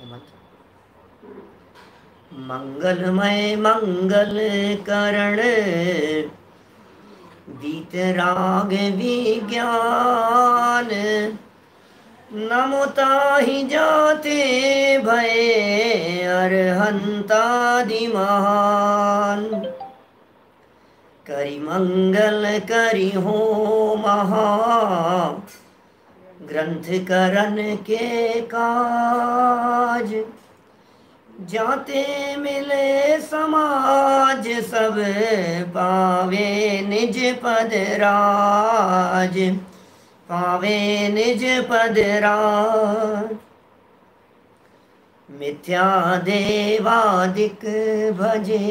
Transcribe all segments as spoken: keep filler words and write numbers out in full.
मंगलमय मंगल करण वीतराग विज्ञान नमोताहि जाते भय अरहंतादि महान करि मंगल करि हो महा ग्रंथ करन के काज जाते मिले समाज सब पावे निज पद राज पावे निज पद राज मिथ्या देवादिक भजे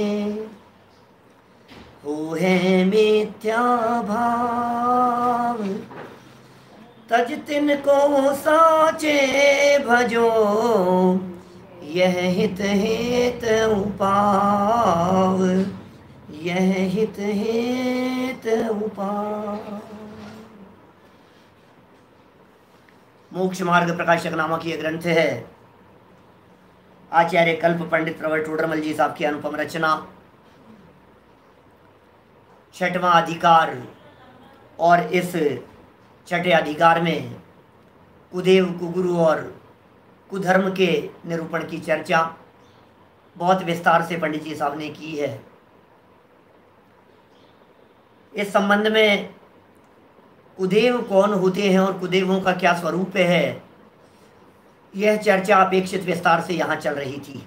हो है मिथ्या भाव तज तिन को साचे भजो यह हित हित उपाव यह हित हित उपाव। मोक्ष मार्ग प्रकाशक नामक यह ग्रंथ है। आचार्य कल्प पंडित प्रवर टोडरमल जी साहब की अनुपम रचना। छठवां अधिकार और इस छठे अधिकार में कुदेव कुगुरु और कुधर्म के निरूपण की चर्चा बहुत विस्तार से पंडित जी साहब ने की है। इस संबंध में कुदेव कौन होते हैं और कुदेवों का क्या स्वरूप है, यह चर्चा अपेक्षित विस्तार से यहाँ चल रही थी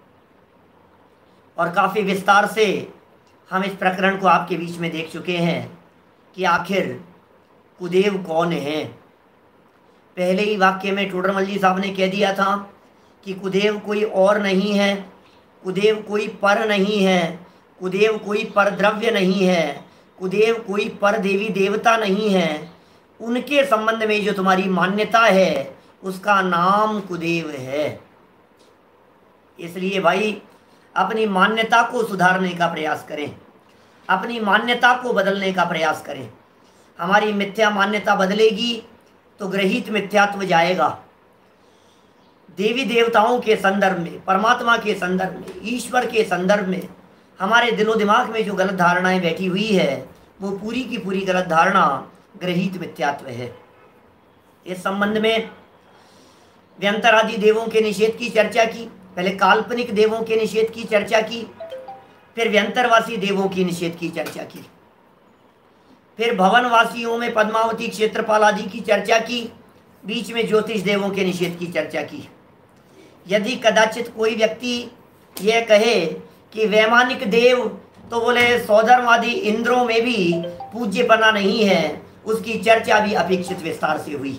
और काफ़ी विस्तार से हम इस प्रकरण को आपके बीच में देख चुके हैं कि आखिर कुदेव कौन है। पहले ही वाक्य में टोडरमल जी साहब ने कह दिया था कि कुदेव कोई और नहीं है, कुदेव कोई पर नहीं है, कुदेव कोई पर द्रव्य नहीं है, कुदेव कोई पर देवी देवता नहीं है। उनके संबंध में जो तुम्हारी मान्यता है उसका नाम कुदेव है। इसलिए भाई अपनी मान्यता को सुधारने का प्रयास करें, अपनी मान्यता को बदलने का प्रयास करें। हमारी मिथ्या मान्यता बदलेगी तो ग्रहित मिथ्यात्व जाएगा। देवी देवताओं के संदर्भ में, परमात्मा के संदर्भ में, ईश्वर के संदर्भ में हमारे दिलो दिमाग में जो गलत धारणाएं बैठी हुई है वो पूरी की पूरी गलत धारणा ग्रहित मिथ्यात्व है। इस संबंध में व्यंतर आदि देवों के निषेध की चर्चा की। पहले काल्पनिक देवों के निषेध की चर्चा की, फिर व्यंतरवासी देवों की निषेध की चर्चा की, फिर भवनवासियों में पद्मावती क्षेत्रपाल आदि की चर्चा की, बीच में ज्योतिष देवों के निषेध की चर्चा की। यदि कदाचित कोई व्यक्ति यह कहे कि वैमानिक देव तो बोले सौधर्मवादी इंद्रों में भी पूज्यपना नहीं है, उसकी चर्चा भी अपेक्षित विस्तार से हुई।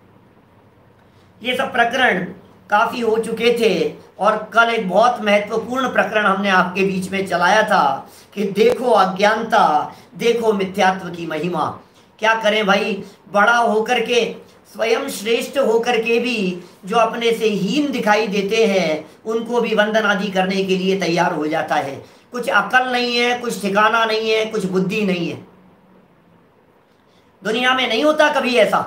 ये सब प्रकरण काफ़ी हो चुके थे और कल एक बहुत महत्वपूर्ण प्रकरण हमने आपके बीच में चलाया था कि देखो अज्ञानता, देखो मिथ्यात्व की महिमा। क्या करें भाई, बड़ा होकर के, स्वयं श्रेष्ठ होकर के भी जो अपने से हीन दिखाई देते हैं उनको भी वंदन आदि करने के लिए तैयार हो जाता है। कुछ अकल नहीं है, कुछ ठिकाना नहीं है, कुछ बुद्धि नहीं है। दुनिया में नहीं होता कभी ऐसा।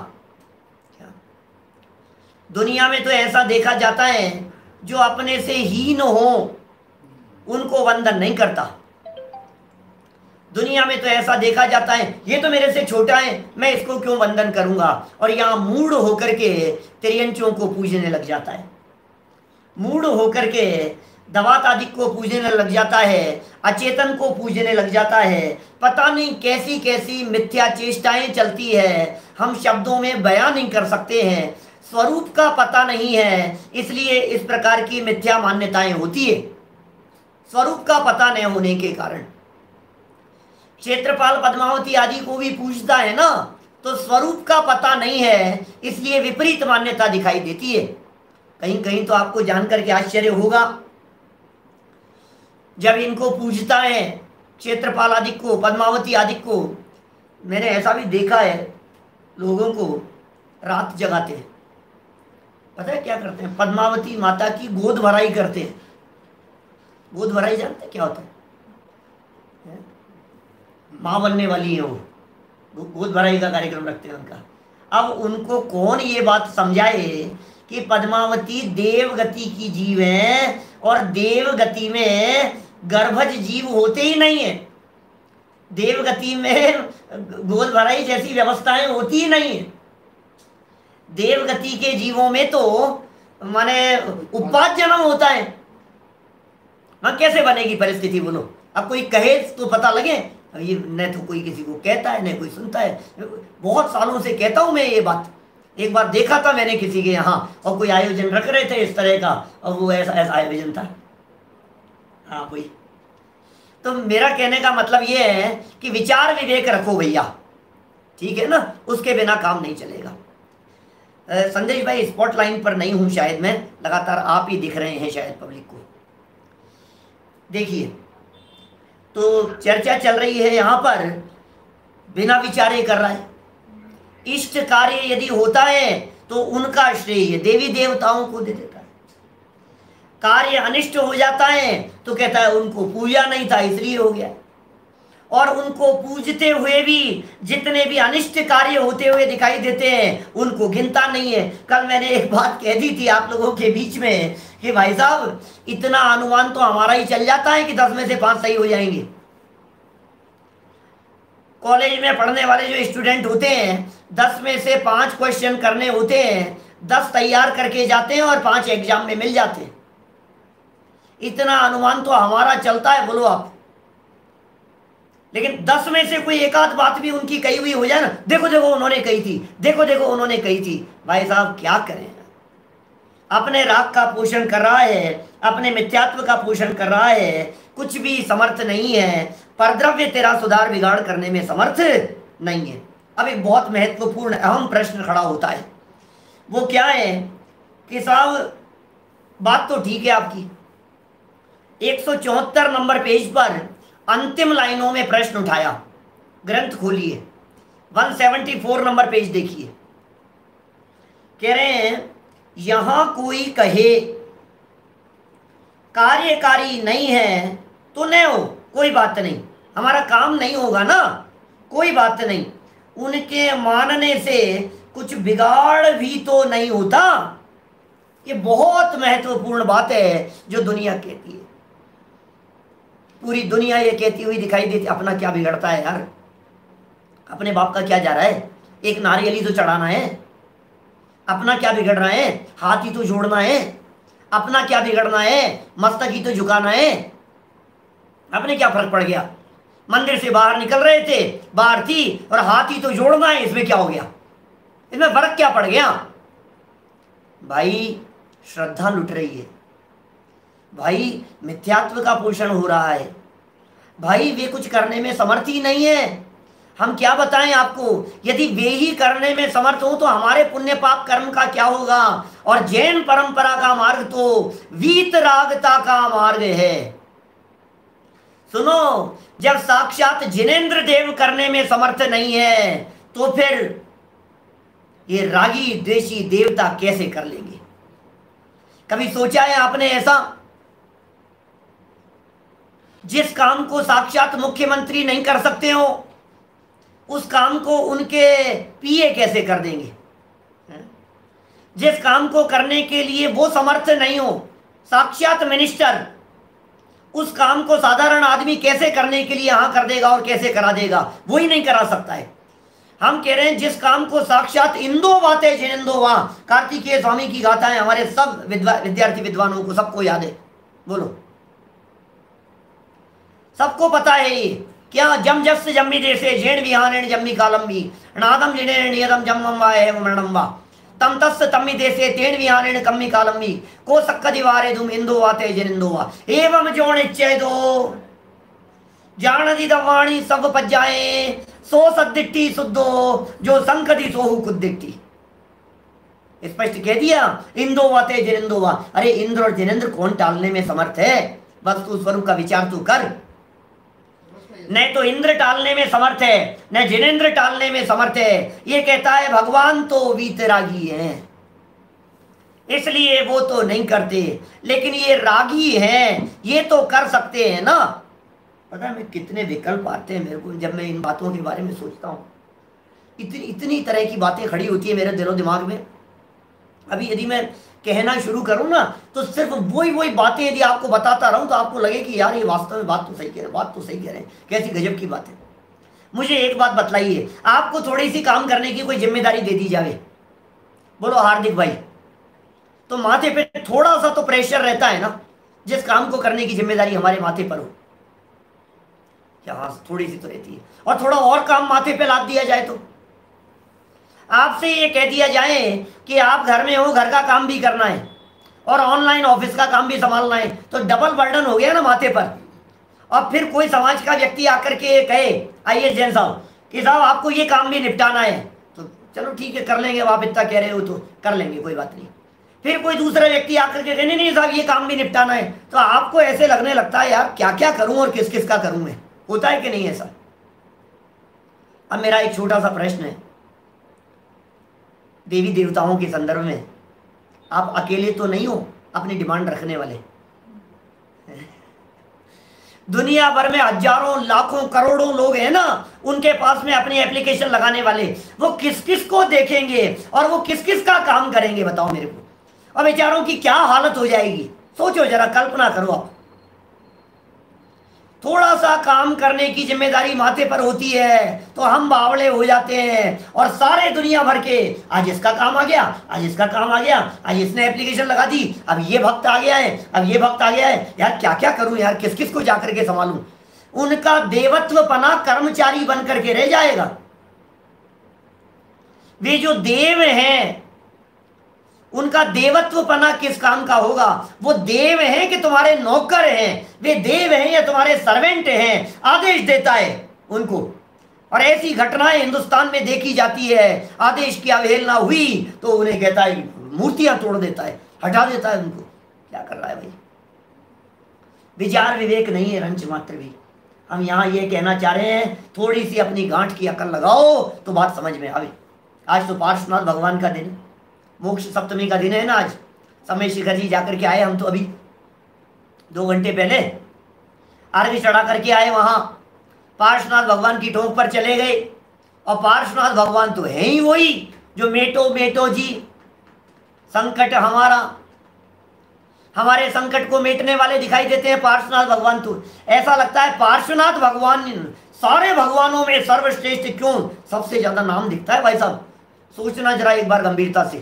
दुनिया में तो ऐसा देखा जाता है जो अपने से हीन हो उनको वंदन नहीं करता। दुनिया में तो ऐसा देखा जाता है ये तो मेरे से छोटा है, मैं इसको क्यों वंदन करूंगा, और यहाँ मूढ़ होकर के तिर्यंचों को पूजने लग जाता है, मूढ़ होकर के दवात आदि को पूजने लग जाता है, अचेतन को पूजने लग जाता है। पता नहीं कैसी कैसी मिथ्या चेष्टाएं चलती है, हम शब्दों में बयान नहीं कर सकते हैं। स्वरूप का पता नहीं है, इसलिए इस प्रकार की मिथ्या मान्यताएं होती है। स्वरूप का पता न होने के कारण क्षेत्रपाल पद्मावती आदि को भी पूजता है ना, तो स्वरूप का पता नहीं है, इसलिए विपरीत मान्यता दिखाई देती है। कहीं कहीं तो आपको जानकर के आश्चर्य होगा, जब इनको पूजता है क्षेत्रपाल आदि को, पद्मावती आदि को, मैंने ऐसा भी देखा है लोगों को रात जगाते हैं। पता है क्या करते हैं? पद्मावती माता की गोद भराई करते हैं। गोद भराई जानते हैं क्या होता है? माँ बनने वाली है वो, गोद भराई का कार्यक्रम रखते हैं उनका। अब उनको कौन ये बात समझाए कि पद्मावती देवगति की जीव है और देवगति में गर्भज जीव होते ही नहीं है। देवगति में गोद भराई जैसी व्यवस्थाएं होती ही नहीं है। देवगति के जीवों में तो माने उपवास जन्म होता है। हाँ, कैसे बनेगी परिस्थिति बोलो? अब कोई कहे तो पता लगे, ये न तो कोई किसी को कहता है न कोई सुनता है। बहुत सालों से कहता हूं मैं ये बात। एक बार देखा था मैंने किसी के यहाँ, और कोई आयोजन रख रहे थे इस तरह का, और वो ऐसा ऐसा आयोजन था। हाँ कोई, तो मेरा कहने का मतलब ये है कि विचार विवेक रखो भैया, ठीक है ना? उसके बिना काम नहीं चलेगा। संदेश भाई स्पॉट लाइन पर नहीं हूं शायद मैं, लगातार आप ही दिख रहे हैं शायद पब्लिक को। देखिए, तो चर्चा चल रही है यहाँ पर, बिना विचारे कर रहा है। इष्ट कार्य यदि होता है तो उनका श्रेय देवी देवताओं को दे देता है। कार्य अनिष्ट हो जाता है तो कहता है उनको पूजा नहीं था इसलिए हो गया। और उनको पूजते हुए भी जितने भी अनिष्ट कार्य होते हुए दिखाई देते हैं उनको गिनता नहीं है। कल मैंने एक बात कह दी थी आप लोगों के बीच में कि भाई साहब, इतना अनुमान तो हमारा ही चल जाता है कि दस में से पांच सही हो जाएंगे। कॉलेज में पढ़ने वाले जो स्टूडेंट होते हैं, दस में से पांच क्वेश्चन करने होते हैं, दस तैयार करके जाते हैं और पांच एग्जाम में मिल जाते हैं। इतना अनुमान तो हमारा चलता है, बोलो आप। लेकिन दस में से कोई एक आध बात भी उनकी कही हुई हो जाए ना, देखो देखो उन्होंने कही थी, देखो देखो उन्होंने कही थी। भाई साहब क्या करें? अपने राग का पोषण कर रहा है, अपने मिथ्यात्व का पोषण कर रहा है, कुछ भी समर्थ नहीं है। परद्रव्य तेरा सुधार बिगाड़ करने में समर्थ नहीं है। अब एक बहुत महत्वपूर्ण अहम प्रश्न खड़ा होता है, वो क्या है कि साहब बात तो ठीक है आपकी, एक सौ चौहत्तर नंबर पेज पर अंतिम लाइनों में प्रश्न उठाया। ग्रंथ खोलिए, एक सौ चौहत्तर नंबर पेज देखिए। कह रहे हैं यहां कोई कहे कार्यकारी नहीं है तो न हो, कोई बात नहीं, हमारा काम नहीं होगा ना, कोई बात नहीं। उनके मानने से कुछ बिगाड़ भी तो नहीं होता। ये बहुत महत्वपूर्ण बात है जो दुनिया कहती है। पूरी दुनिया ये कहती हुई दिखाई देती, अपना क्या बिगड़ता है यार, अपने बाप का क्या जा रहा है, एक नारियल ही तो चढ़ाना है, अपना क्या बिगड़ रहा है, हाथ ही तो जोड़ना है, अपना क्या बिगड़ना है, मस्तक ही तो झुकाना है, अपने क्या फर्क पड़ गया? मंदिर से बाहर निकल रहे थे, बाहर थी और हाथ ही तो जोड़ना है, इसमें क्या हो गया? इसमें फर्क क्या पड़ गया? भाई श्रद्धा लुट रही है, भाई मिथ्यात्व का पोषण हो रहा है, भाई वे कुछ करने में समर्थ ही नहीं है। हम क्या बताएं आपको? यदि वे ही करने में समर्थ हो तो हमारे पुण्य पाप कर्म का क्या होगा? और जैन परंपरा का मार्ग तो वीतरागता का मार्ग है। सुनो, जब साक्षात जिनेंद्र देव करने में समर्थ नहीं है तो फिर ये रागी द्वेषी देवता कैसे कर लेंगे? कभी सोचा है आपने ऐसा? जिस काम को साक्षात मुख्यमंत्री नहीं कर सकते हो उस काम को उनके पीए कैसे कर देंगे? जिस काम को करने के लिए वो समर्थ नहीं हो, साक्षात मिनिस्टर, उस काम को साधारण आदमी कैसे करने के लिए यहां कर देगा और कैसे करा देगा? वो ही नहीं करा सकता है। हम कह रहे हैं जिस काम को साक्षात इंदो बाते जिनेंदो वा, कार्तिकेय स्वामी की गाथाएं हमारे सब विद्यार्थी विद्वानों को सबको याद है, बोलो सबको पता है ये क्या? जम जस जम्मी देशे जेण विहानेण जम्मी कालम्बी नादम जिनेण नियतम जम्मम वा एवं मरणम वा तम तस् तम्मी देशे तेण विहानेण कम्मी कालम्बी को सक्क दिवारे दुम इंदो वाते जिनेंदो वा एवं जोण इच्छे दो जानदी दवाणी सब पज्जाए सो सद्दिट्टी सुद्धो जो संकति सोहु कुद्दिट्टी। स्पष्ट कह दिया, इंदो वाते जिनेंदो वा। अरे इंद्र और जिनेंद्र कौन टालने में समर्थ है? वस्तु स्वरूप का विचार तू कर। न तो इंद्र टालने में समर्थ है, न जिनेंद्र टालने में समर्थ है। ये कहता है भगवान तो वीतरागी हैं, इसलिए वो तो नहीं करते, लेकिन ये रागी हैं, ये तो कर सकते हैं ना। पता है मैं कितने विकल्प आते हैं मेरे को जब मैं इन बातों के बारे में सोचता हूँ। इतनी इतनी तरह की बातें खड़ी होती है मेरे दिलो दिमाग में, अभी यदि मैं कहना शुरू करूं ना तो सिर्फ वही वही बातें यदि आपको बताता रहूं तो आपको लगे कि यार ये वास्तव में बात तो सही कह रहे हैं, बात तो सही कह रहे हैं, कैसी गजब की बात है। मुझे एक बात बतलाइए, आपको थोड़ी सी काम करने की कोई जिम्मेदारी दे दी जाए, बोलो हार्दिक भाई, तो माथे पे थोड़ा सा तो प्रेशर रहता है ना, जिस काम को करने की जिम्मेदारी हमारे माथे पर हो, क्या हाँ थोड़ी सी तो रहती है। और थोड़ा और काम माथे पे लाद दिया जाए, तो आपसे ये कह दिया जाए कि आप घर में हो, घर का काम भी करना है और ऑनलाइन ऑफिस का काम भी संभालना है, तो डबल बर्डन हो गया ना माथे पर। और फिर कोई समाज का व्यक्ति आकर के कहे, आइए जैन साहब कि साहब आपको ये काम भी निपटाना है, तो चलो ठीक है कर लेंगे, आप इतना कह रहे हो तो कर लेंगे, कोई बात नहीं। फिर कोई दूसरा व्यक्ति आकर के कहे नहीं नहीं साहब ये काम भी निपटाना है, तो आपको ऐसे लगने लगता है यार क्या क्या करूं और किस किस का करूं मैं, होता है कि नहीं ऐसा। अब मेरा एक छोटा सा प्रश्न है, देवी देवताओं के संदर्भ में, आप अकेले तो नहीं हो अपनी डिमांड रखने वाले, दुनिया भर में हजारों लाखों करोड़ों लोग हैं ना, उनके पास में अपनी एप्लीकेशन लगाने वाले, वो किस किस को देखेंगे और वो किस किस का काम करेंगे बताओ मेरे को। और बेचारों की क्या हालत हो जाएगी, सोचो जरा, कल्पना करो आप। थोड़ा सा काम करने की जिम्मेदारी माथे पर होती है तो हम बावले हो जाते हैं और सारे दुनिया भर के, आज इसका काम आ गया, आज इसका काम आ गया, आज इसने एप्लीकेशन लगा दी, अब ये भक्त आ गया है, अब ये भक्त आ गया है, यार क्या क्या करूं यार, किस किस को जाकर के संभालूं। उनका देवत्व पना कर्मचारी बन करके रह जाएगा। वे जो देव हैं उनका देवत्व पना किस काम का होगा। वो देव हैं कि तुम्हारे नौकर हैं, वे देव हैं या तुम्हारे सर्वेंट हैं, आदेश देता है उनको। और ऐसी घटनाएं हिंदुस्तान में देखी जाती है, आदेश की अवहेलना हुई तो उन्हें कहता है मूर्तियां तोड़ देता है, हटा देता है उनको। क्या कर रहा है भाई, विचार विवेक नहीं है रंच मात्र भी। हम यहाँ ये कहना चाह रहे हैं थोड़ी सी अपनी गांठ की अकल लगाओ तो बात समझ में आवे। आज तो पार्श्वनाथ भगवान का दिन, मोक्ष सप्तमी का दिन है ना आज। समय शिखर जी जाकर के आए, हम तो अभी दो घंटे पहले अर्घ्य चढ़ा करके आए, वहां पार्श्वनाथ भगवान की टोंक पर चले गए। और पार्श्वनाथ भगवान तो है ही वही जो मेटो मेटो जी, संकट हमारा, हमारे संकट को मेटने वाले दिखाई देते हैं पार्श्वनाथ भगवान। तो ऐसा लगता है पार्श्वनाथ भगवान सारे भगवानों में सर्वश्रेष्ठ क्यों, सबसे ज्यादा नाम दिखता है भाई साहब। सोचना जरा एक बार गंभीरता से,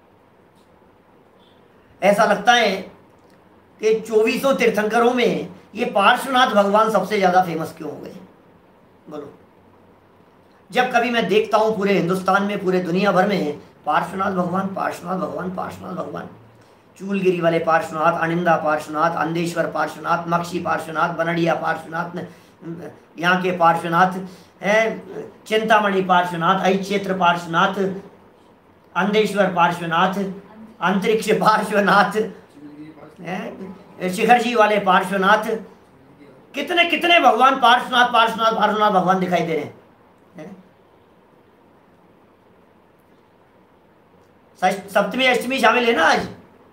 ऐसा लगता है कि चौबीसों तीर्थंकरों में ये पार्श्वनाथ भगवान सबसे ज्यादा फेमस क्यों हो गए, बोलो। जब कभी मैं देखता हूं पूरे हिंदुस्तान में, पूरे दुनिया भर में पार्श्वनाथ भगवान, पार्श्वनाथ भगवान, पार्श्वनाथ भगवान, चूलगिरी वाले पार्श्वनाथ, अनिंदा पार्श्वनाथ, अंधेश्वर पार्श्वनाथ, मक्षी पार्श्वनाथ, बनड़िया पार्श्वनाथ, यहाँ के पार्श्वनाथ है, चिंतामणि पार्श्वनाथ, ऐक्षेत्र पार्श्वनाथ, अंधेश्वर पार्श्वनाथ, अंतरिक्ष पार्श्वनाथ, शिखर जी वाले पार्श्वनाथ, कितने कितने भगवान पार्श्वनाथ पार्श्वनाथ पार्श्वनाथ भगवान दिखाई दे रहे हैं। सप्तमी अष्टमी शामिल है ना आज,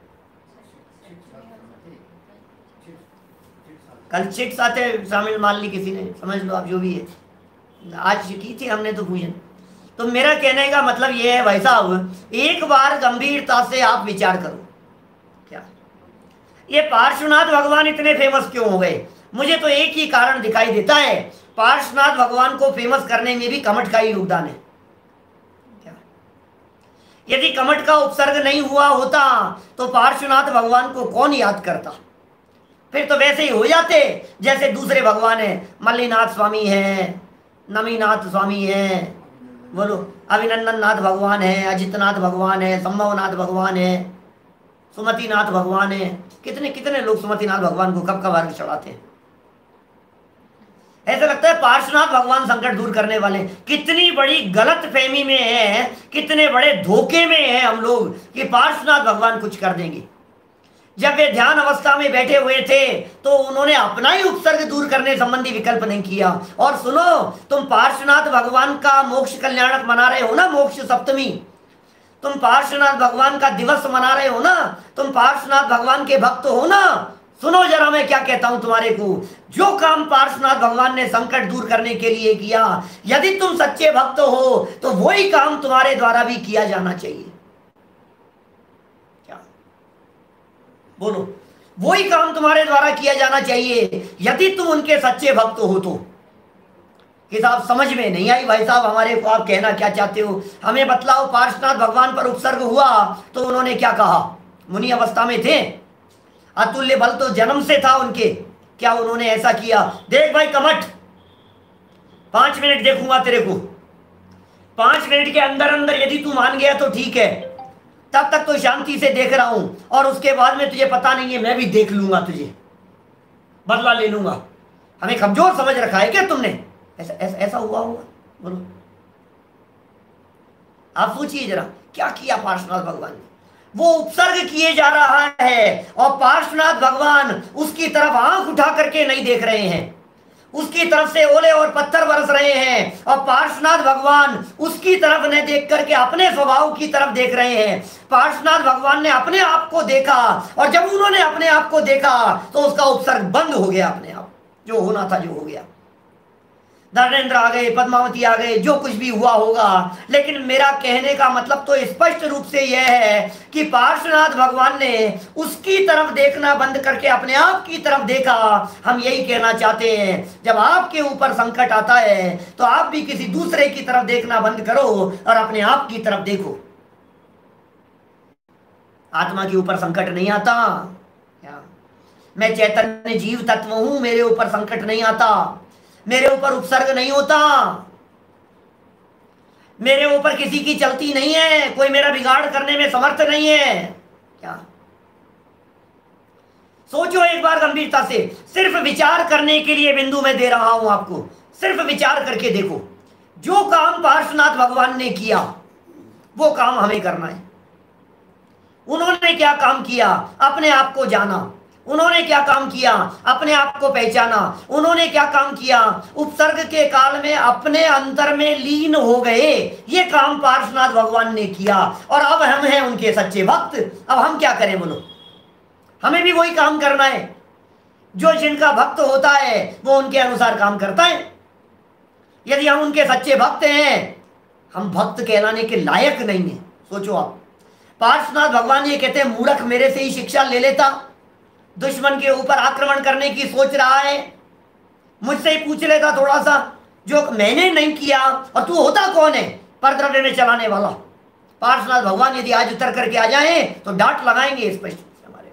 कल चिट साथे शामिल मान ली किसी ने, समझ लो आप जो भी है, आज की थी हमने तो पूजन। तो मेरा कहने का मतलब ये है भाई साहब, एक बार गंभीरता से आप विचार करो, क्या ये पार्श्वनाथ भगवान इतने फेमस क्यों हो गए। मुझे तो एक ही कारण दिखाई देता है, पार्श्वनाथ भगवान को फेमस करने में भी कमठ का ही योगदान है। क्या यदि कमठ का उपसर्ग नहीं हुआ होता तो पार्श्वनाथ भगवान को कौन याद करता। फिर तो वैसे ही हो जाते जैसे दूसरे भगवान है, मल्लीनाथ स्वामी है, नमीनाथ स्वामी है, बोलो अभिनंदन नाथ भगवान है, अजितनाथ भगवान है, संभवनाथ भगवान है, सुमतिनाथ भगवान है। कितने कितने लोग सुमतिनाथ भगवान को कब कब अर्घ चढ़ाते हैं। ऐसा लगता है पार्श्वनाथ भगवान संकट दूर करने वाले। कितनी बड़ी गलत फहमी में है, कितने बड़े धोखे में है हम लोग कि पार्श्वनाथ भगवान कुछ कर देंगे। जब वे ध्यान अवस्था में बैठे हुए थे तो उन्होंने अपना ही उपसर्ग दूर करने संबंधी विकल्प नहीं किया। और सुनो, तुम पार्श्वनाथ भगवान का मोक्ष कल्याणक मना रहे हो ना, मोक्ष सप्तमी, तुम पार्श्वनाथ भगवान का दिवस मना रहे हो ना, तुम पार्श्वनाथ भगवान के भक्त हो ना। सुनो जरा मैं क्या कहता हूं तुम्हारे को, जो काम पार्श्वनाथ भगवान ने संकट दूर करने के लिए किया, यदि तुम सच्चे भक्त हो तो वही काम तुम्हारे द्वारा भी किया जाना चाहिए। बोलो, वही काम तुम्हारे द्वारा किया जाना चाहिए यदि तुम उनके सच्चे भक्त हो तो। कि साहब समझ में नहीं आई भाई साहब हमारे को, आप कहना क्या चाहते हो, हमें बतलाओ। पार्श्वनाथ भगवान पर उपसर्ग हुआ तो उन्होंने क्या कहा? मुनि अवस्था में थे, अतुल्य बल तो जन्म से था उनके, क्या उन्होंने ऐसा किया? देख भाई कमठ, पांच मिनट देखूंगा तेरे को, पांच मिनट के अंदर अंदर यदि तू मान गया तो ठीक है, तब तक तो शांति से देख रहा हूं, और उसके बाद में तुझे पता नहीं है मैं भी देख लूंगा, तुझे बदला ले लूंगा। हमें कमजोर समझ रखा है क्या तुमने? ऐसा ऐसा ऐसा हुआ होगा? बोलो, आप सोचिए जरा क्या किया पार्श्वनाथ भगवान ने। वो उपसर्ग किए जा रहा है और पार्श्वनाथ भगवान उसकी तरफ आंख उठा करके नहीं देख रहे हैं, उसकी तरफ से ओले और पत्थर बरस रहे हैं, और पार्श्वनाथ भगवान उसकी तरफ न देख करके अपने स्वभाव की तरफ देख रहे हैं। पार्श्वनाथ भगवान ने अपने आप को देखा, और जब उन्होंने अपने आप को देखा तो उसका उपसर्ग बंद हो गया अपने आप, जो होना था जो हो गया। धर्मेंद्र आ गए, पद्मावती आ गए, जो कुछ भी हुआ होगा, लेकिन मेरा कहने का मतलब तो स्पष्ट रूप से यह है कि पार्श्वनाथ भगवान ने उसकी तरफ देखना बंद करके अपने आप की तरफ देखा। हम यही कहना चाहते हैं, जब आपके ऊपर संकट आता है तो आप भी किसी दूसरे की तरफ देखना बंद करो और अपने आप की तरफ देखो। आत्मा के ऊपर संकट नहीं आता क्या? मैं चैतन्य जीव तत्व हूं, मेरे ऊपर संकट नहीं आता, मेरे ऊपर उपसर्ग नहीं होता, मेरे ऊपर किसी की चलती नहीं है, कोई मेरा बिगाड़ करने में समर्थ नहीं है क्या? सोचो एक बार गंभीरता से, सिर्फ विचार करने के लिए बिंदु में दे रहा हूं आपको, सिर्फ विचार करके देखो। जो काम पार्श्वनाथ भगवान ने किया वो काम हमें करना है। उन्होंने क्या काम किया? अपने आप को जाना। उन्होंने क्या काम किया? अपने आप को पहचाना। उन्होंने क्या काम किया? उपसर्ग के काल में अपने अंतर में लीन हो गए। ये काम पार्श्वनाथ भगवान ने किया, और अब हम हैं उनके सच्चे भक्त। अब हम क्या करें बोलो? हमें भी वही काम करना है। जो जिनका भक्त होता है वो उनके अनुसार काम करता है। यदि हम उनके सच्चे भक्त हैं, हम भक्त कहलाने के लायक नहीं है। सोचो आप, पार्श्वनाथ भगवान ये कहते हैं, मूर्ख मेरे से ही शिक्षा ले लेता, दुश्मन के ऊपर आक्रमण करने की सोच रहा है, मुझसे ही पूछ लेता थोड़ा सा, जो मैंने नहीं किया, और तू होता कौन है परद्रव्य में चलाने वाला। पार्श्वनाथ भगवान यदि आज उतर करके आ जाए तो डांट लगाएंगे स्पष्ट हमारे।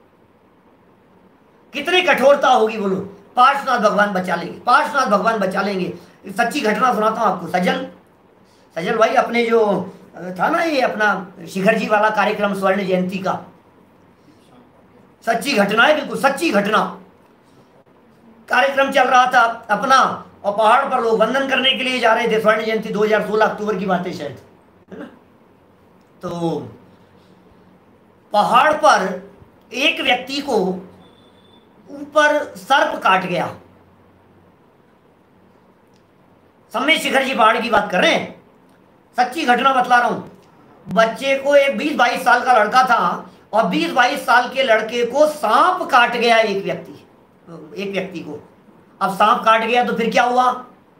कितनी कठोरता होगी बोलो, पार्श्वनाथ भगवान बचा लेंगे, पार्श्वनाथ भगवान बचा लेंगे। सच्ची घटना सुनाता हूं आपको। सजल सजल भाई, अपने जो था ना ये अपना शिखर जी वाला कार्यक्रम स्वर्ण जयंती का, सच्ची घटना है, बिल्कुल सच्ची घटना। कार्यक्रम चल रहा था अपना, और पहाड़ पर लोग वंदन करने के लिए जा रहे थे। स्वर्ण जयंती दो हज़ार सोलह अक्टूबर की बात है शायद, है ना? तो पहाड़ पर एक व्यक्ति को ऊपर सर्प काट गया। सम्मेद शिखर जी पहाड़ की बात कर रहे हैं, सच्ची घटना बतला रहा हूं। बच्चे को, एक बीस बाईस साल का लड़का था, और बीस बाईस साल के लड़के को सांप काट गया। एक व्यक्ति एक व्यक्ति को अब सांप काट गया तो फिर क्या हुआ?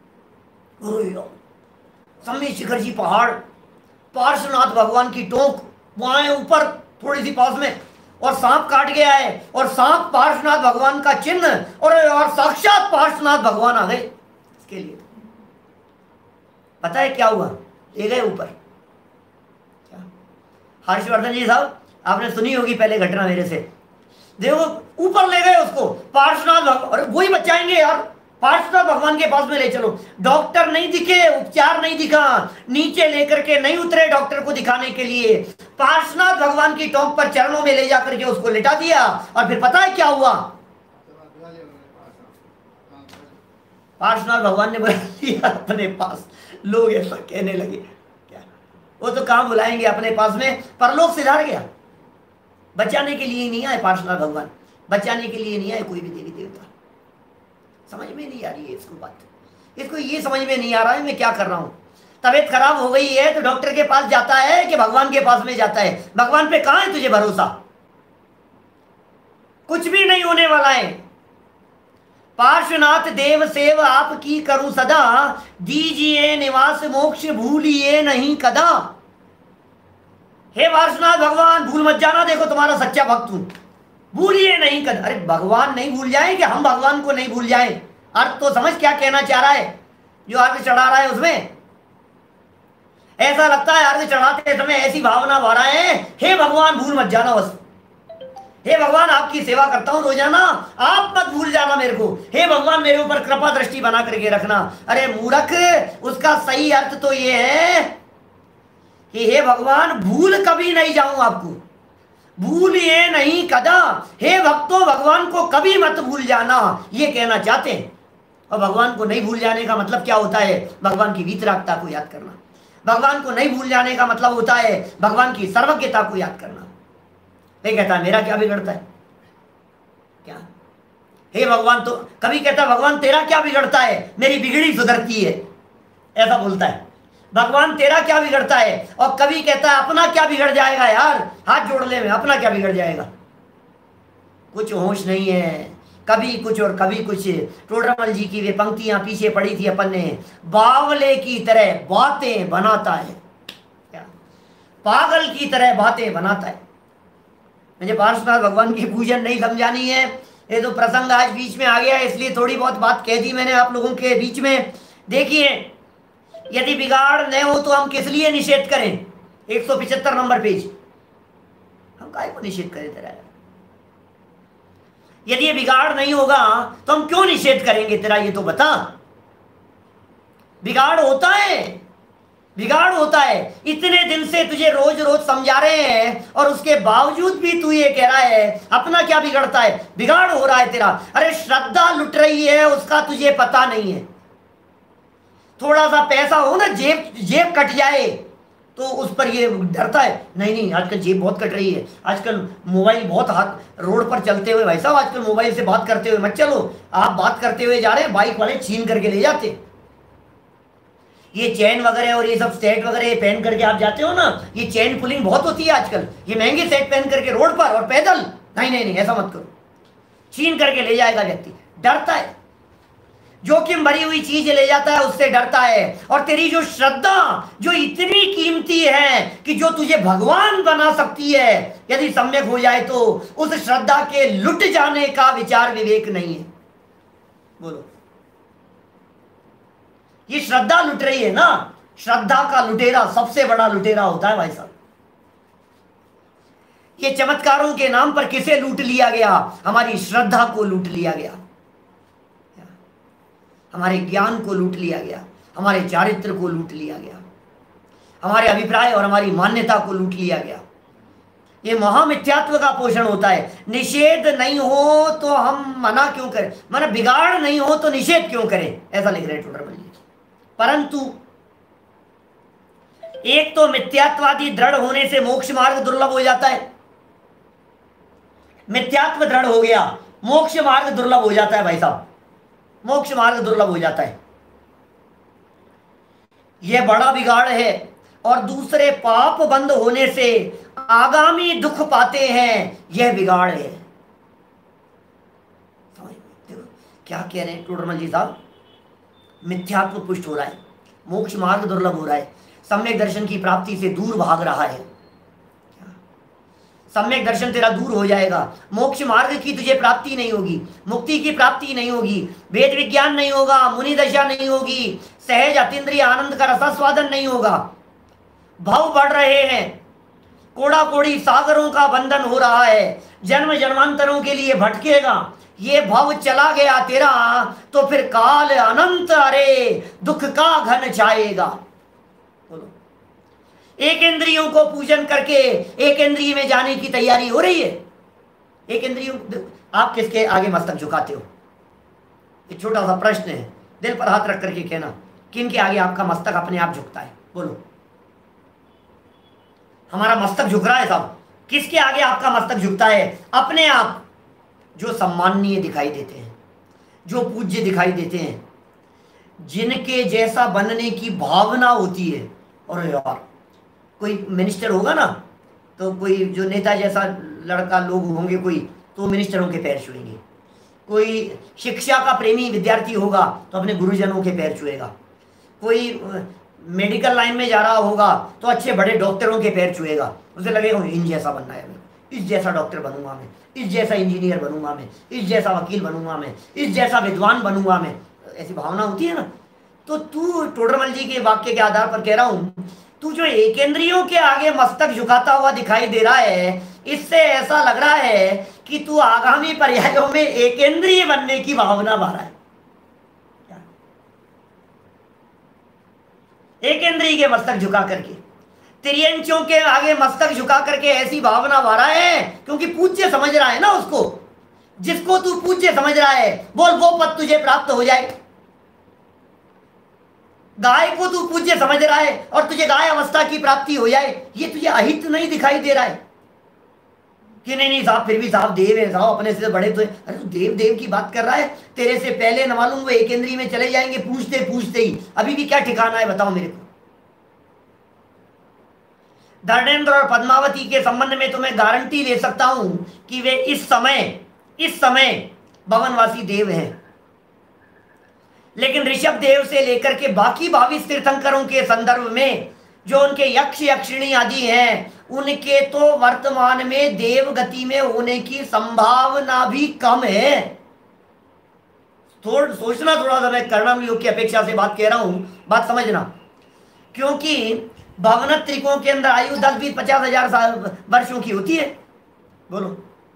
सम्मेद शिखर जी पहाड़, पार्श्वनाथ भगवान की टोक वहां ऊपर थोड़ी सी पास में, और सांप काट गया है, और सांप पार्श्वनाथ भगवान का चिन्ह, और, और साक्षात पार्श्वनाथ भगवान आ गए इसके लिए। पता है क्या हुआ? ले गए ऊपर। हर्षवर्धन जी साहब, आपने सुनी होगी पहले घटना मेरे से। देखो ऊपर ले गए उसको पार्श्वनाथ भगवान, अरे वही बचाएंगे यार, पार्श्वनाथ भगवान के पास में ले चलो। डॉक्टर नहीं दिखे, उपचार नहीं दिखा, नीचे लेकर के नहीं उतरे डॉक्टर को दिखाने के लिए, पार्श्वनाथ भगवान की टोंक पर चरणों में ले जाकर के उसको लिटा दिया। और फिर पता है क्या हुआ? पार्श्वनाथ भगवान ने बुला लिया अपने पास। लोग ऐसा कहने लगे, क्या वो तो कहां बुलाएंगे अपने पास में, परलोक सिधार गया। बचाने के लिए नहीं आए पार्श्वनाथ भगवान, बचाने के लिए नहीं आए कोई भी देवी देवता। समझ में नहीं आ रही है इसको बात, इसको ये समझ में नहीं आ रहा है मैं क्या कर रहा हूं। तबीयत खराब हो गई है तो डॉक्टर के पास जाता है कि भगवान के पास में जाता है? भगवान पे कहां है तुझे भरोसा? कुछ भी नहीं होने वाला है। पार्श्वनाथ देव सेव आपकी करूं सदा, दीजिए निवास मोक्ष भूलिए नहीं कदा। हे पार्श्वनाथ भगवान, भूल मत जाना, देखो तुम्हारा सच्चा भक्त हूं, भूलिए नहीं कद, अरे भगवान नहीं भूल जाए कि हम भगवान को नहीं भूल जाए? अर्थ तो समझ क्या कहना चाह रहा है जो अर्घ चढ़ा रहा है उसमें। ऐसा लगता है अर्घ चढ़ाते समय ऐसी भावना भरा है, हे भगवान भूल मत जाना, बस हे भगवान आपकी सेवा करता हूं रोजाना, आप मत भूल जाना मेरे को, हे भगवान मेरे ऊपर कृपा दृष्टि बना करके रखना। अरे मूर्ख, उसका सही अर्थ तो ये है कि हे भगवान भूल कभी नहीं जाऊं आपको, भूलिए नहीं कदा, हे भक्तों भगवान को कभी मत भूल जाना, ये कहना चाहते हैं। और भगवान को नहीं भूल जाने का मतलब क्या होता है? भगवान की वीतरागता को याद करना। भगवान को नहीं भूल जाने का मतलब होता है भगवान की सर्वज्ञता को याद करना। ये कहता है मेरा क्या बिगड़ता है, क्या हे भगवान, तो कभी कहता है भगवान तेरा क्या बिगड़ता है, मेरी बिगड़ी सुधरती है, ऐसा बोलता है। भगवान तेरा क्या बिगड़ता है, और कभी कहता है अपना क्या बिगड़ जाएगा यार, हाथ जोड़ ले में अपना क्या बिगड़ जाएगा। कुछ होश नहीं है, कभी कुछ और कभी कुछ। टोडरमल जी की वे पंक्तियां पीछे पड़ी थी अपन ने, बावले की तरह बातें बनाता है, क्या पागल की तरह बातें बनाता है। मुझे पार्श्वनाथ भगवान की पूजन नहीं समझानी है, ये तो प्रसंग आज बीच में आ गया है इसलिए थोड़ी बहुत बात कह दी मैंने आप लोगों के बीच में। देखिए यदि बिगाड़ न हो तो हम किस लिए निषेध करें? एक सौ पिछहत्तर नंबर पेज, हम काहे को निषेध करें तेरा? यदि ये बिगाड़ नहीं होगा तो हम क्यों निषेध करेंगे तेरा, ये तो बता। बिगाड़ होता है, बिगाड़ होता है, इतने दिन से तुझे रोज रोज समझा रहे हैं और उसके बावजूद भी तू ये कह रहा है अपना क्या बिगड़ता है, बिगाड़ हो रहा है तेरा। अरे श्रद्धा लुट रही है उसका तुझे पता नहीं है। थोड़ा सा पैसा हो ना, जेब जेब कट जाए तो उस पर ये डरता है, नहीं नहीं आजकल जेब बहुत कट रही है, आजकल मोबाइल बहुत हाथ रोड पर चलते हुए, भाई साहब आजकल मोबाइल से बात करते हुए मत चलो, आप बात करते हुए जा रहे हैं बाइक वाले छीन करके ले जाते। ये चैन वगैरह और ये सब सेट वगैरह पहन करके आप जाते हो ना, ये चैन पुलिंग बहुत होती है आजकल, ये महंगे सेट पहन करके रोड पर और पैदल, नहीं नहीं नहीं ऐसा मत करो, छीन करके ले जाएगा व्यक्ति, डरता है। जोखिम भरी हुई चीज ले जाता है उससे डरता है। और तेरी जो श्रद्धा जो इतनी कीमती है कि जो तुझे भगवान बना सकती है, यदि सम्यक हो जाए तो उस श्रद्धा के लुट जाने का विचार विवेक नहीं है। बोलो, ये श्रद्धा लुट रही है ना, श्रद्धा का लुटेरा सबसे बड़ा लुटेरा होता है भाई साहब। ये चमत्कारों के नाम पर किसे लूट लिया गया? हमारी श्रद्धा को लूट लिया गया, हमारे ज्ञान को लूट लिया गया, हमारे चारित्र को लूट लिया गया, हमारे अभिप्राय और हमारी मान्यता को लूट लिया गया। ये महामिथ्यात्व का पोषण होता है। निषेध नहीं हो तो हम मना क्यों करें, माना बिगाड़ नहीं हो तो निषेध क्यों करें, ऐसा लिख रहे हैं टोडरमल जी। परंतु एक तो मिथ्यात्वादी दृढ़ होने से मोक्ष मार्ग दुर्लभ हो जाता है, मिथ्यात्व दृढ़ हो गया मोक्ष मार्ग दुर्लभ हो जाता है भाई साहब, मोक्ष मार्ग दुर्लभ हो जाता है। यह बड़ा बिगाड़ है। और दूसरे पाप बंद होने से आगामी दुख पाते हैं, यह बिगाड़ है। देखो क्या कह रहे हैं टोडरमल जी साहब, मिथ्यात्व पुष्ट हो रहा है, मोक्ष मार्ग दुर्लभ हो रहा है, सम्यक दर्शन की प्राप्ति से दूर भाग रहा है। सम्यक दर्शन तेरा दूर हो जाएगा, मोक्ष मार्ग की तुझे प्राप्ति नहीं होगी, मुक्ति की प्राप्ति नहीं होगी, वेद विज्ञान नहीं होगा, मुनि दशा नहीं होगी, सहज अतीन्द्रिय आनंद का रसास्वादन नहीं होगा। भव बढ़ रहे हैं, कोड़ा कोड़ी सागरों का बंधन हो रहा है, जन्म जन्मांतरों के लिए भटकेगा। ये भव चला गया तेरा तो फिर काल अनंत अरे दुख का घन छाएगा। बोलो, एक इंद्रियों को पूजन करके एक इंद्रिय में जाने की तैयारी हो रही है। एक इंद्रियों, आप किसके आगे मस्तक झुकाते हो? एक छोटा सा प्रश्न है, दिल पर हाथ रख करके कहना, किन के आगे आपका मस्तक अपने आप झुकता है? बोलो, हमारा मस्तक झुक रहा है साहब, किसके आगे आपका मस्तक झुकता है? अपने आप। जो सम्माननीय दिखाई देते हैं, जो पूज्य दिखाई देते हैं, जिनके जैसा बनने की भावना होती है। और यार कोई मिनिस्टर होगा ना, तो कोई जो नेता जैसा लड़का लोग होंगे कोई, तो मिनिस्टरों के पैर छुएंगे। कोई शिक्षा का प्रेमी विद्यार्थी होगा तो अपने गुरुजनों के पैर छुएगा। कोई मेडिकल लाइन में जा रहा होगा तो अच्छे बड़े डॉक्टरों के पैर छुएगा, उसे लगेगा इन जैसा बनना है, इस जैसा डॉक्टर बनूंगा मैं, इस जैसा इंजीनियर बनूंगा मैं, इस जैसा वकील बनूंगा मैं, इस जैसा विद्वान बनूंगा मैं, ऐसी भावना होती है ना। तो तू टोडरमल जी के वाक्य के आधार पर कह रहा हूं, तू जो एकेंद्रियों के आगे मस्तक झुकाता हुआ दिखाई दे रहा है, इससे ऐसा लग रहा है कि तू आगामी पर्यायों में एकेंद्रीय बनने की भावना भा रहा है। एकेंद्रीय के मस्तक झुका करके, त्रियंचों के आगे मस्तक झुका करके ऐसी भावना भा रहा है, क्योंकि पूज्य समझ रहा है ना उसको। जिसको तू पूज्य समझ रहा है, बोल वो पद तुझे प्राप्त हो जाए। गाय को तू पूज्य समझ रहा है और तुझे गाय अवस्था की प्राप्ति हो जाए, ये तुझे अहित नहीं दिखाई दे रहा है कि नहीं नहीं साहब फिर भी साहब देव है साहब, अपने से बड़े तो है। अरे तू देव देव की बात कर रहा है, तेरे से पहले न मालूम वो एकेंद्री में चले जाएंगे पूछते पूछते ही। अभी भी क्या ठिकाना है बताओ मेरे को। धर्मेंद्र और पद्मावती के संबंध में तो मैं गारंटी ले सकता हूं कि वे इस समय इस समय भवनवासी देव हैं, लेकिन ऋषभ देव से लेकर के बाकी बाईस तीर्थंकरों के संदर्भ में जो उनके यक्ष यक्षिणी आदि हैं, उनके तो वर्तमान में देव गति में होने की संभावना भी कम है। थोड़ा सोचना, थोड़ा सा मैं करना योग की अपेक्षा से बात कह रहा हूं, बात समझना। क्योंकि भवनत्रिकों के अंदर आयु दस बीस पचास हजार वर्षों की होती है। बोलो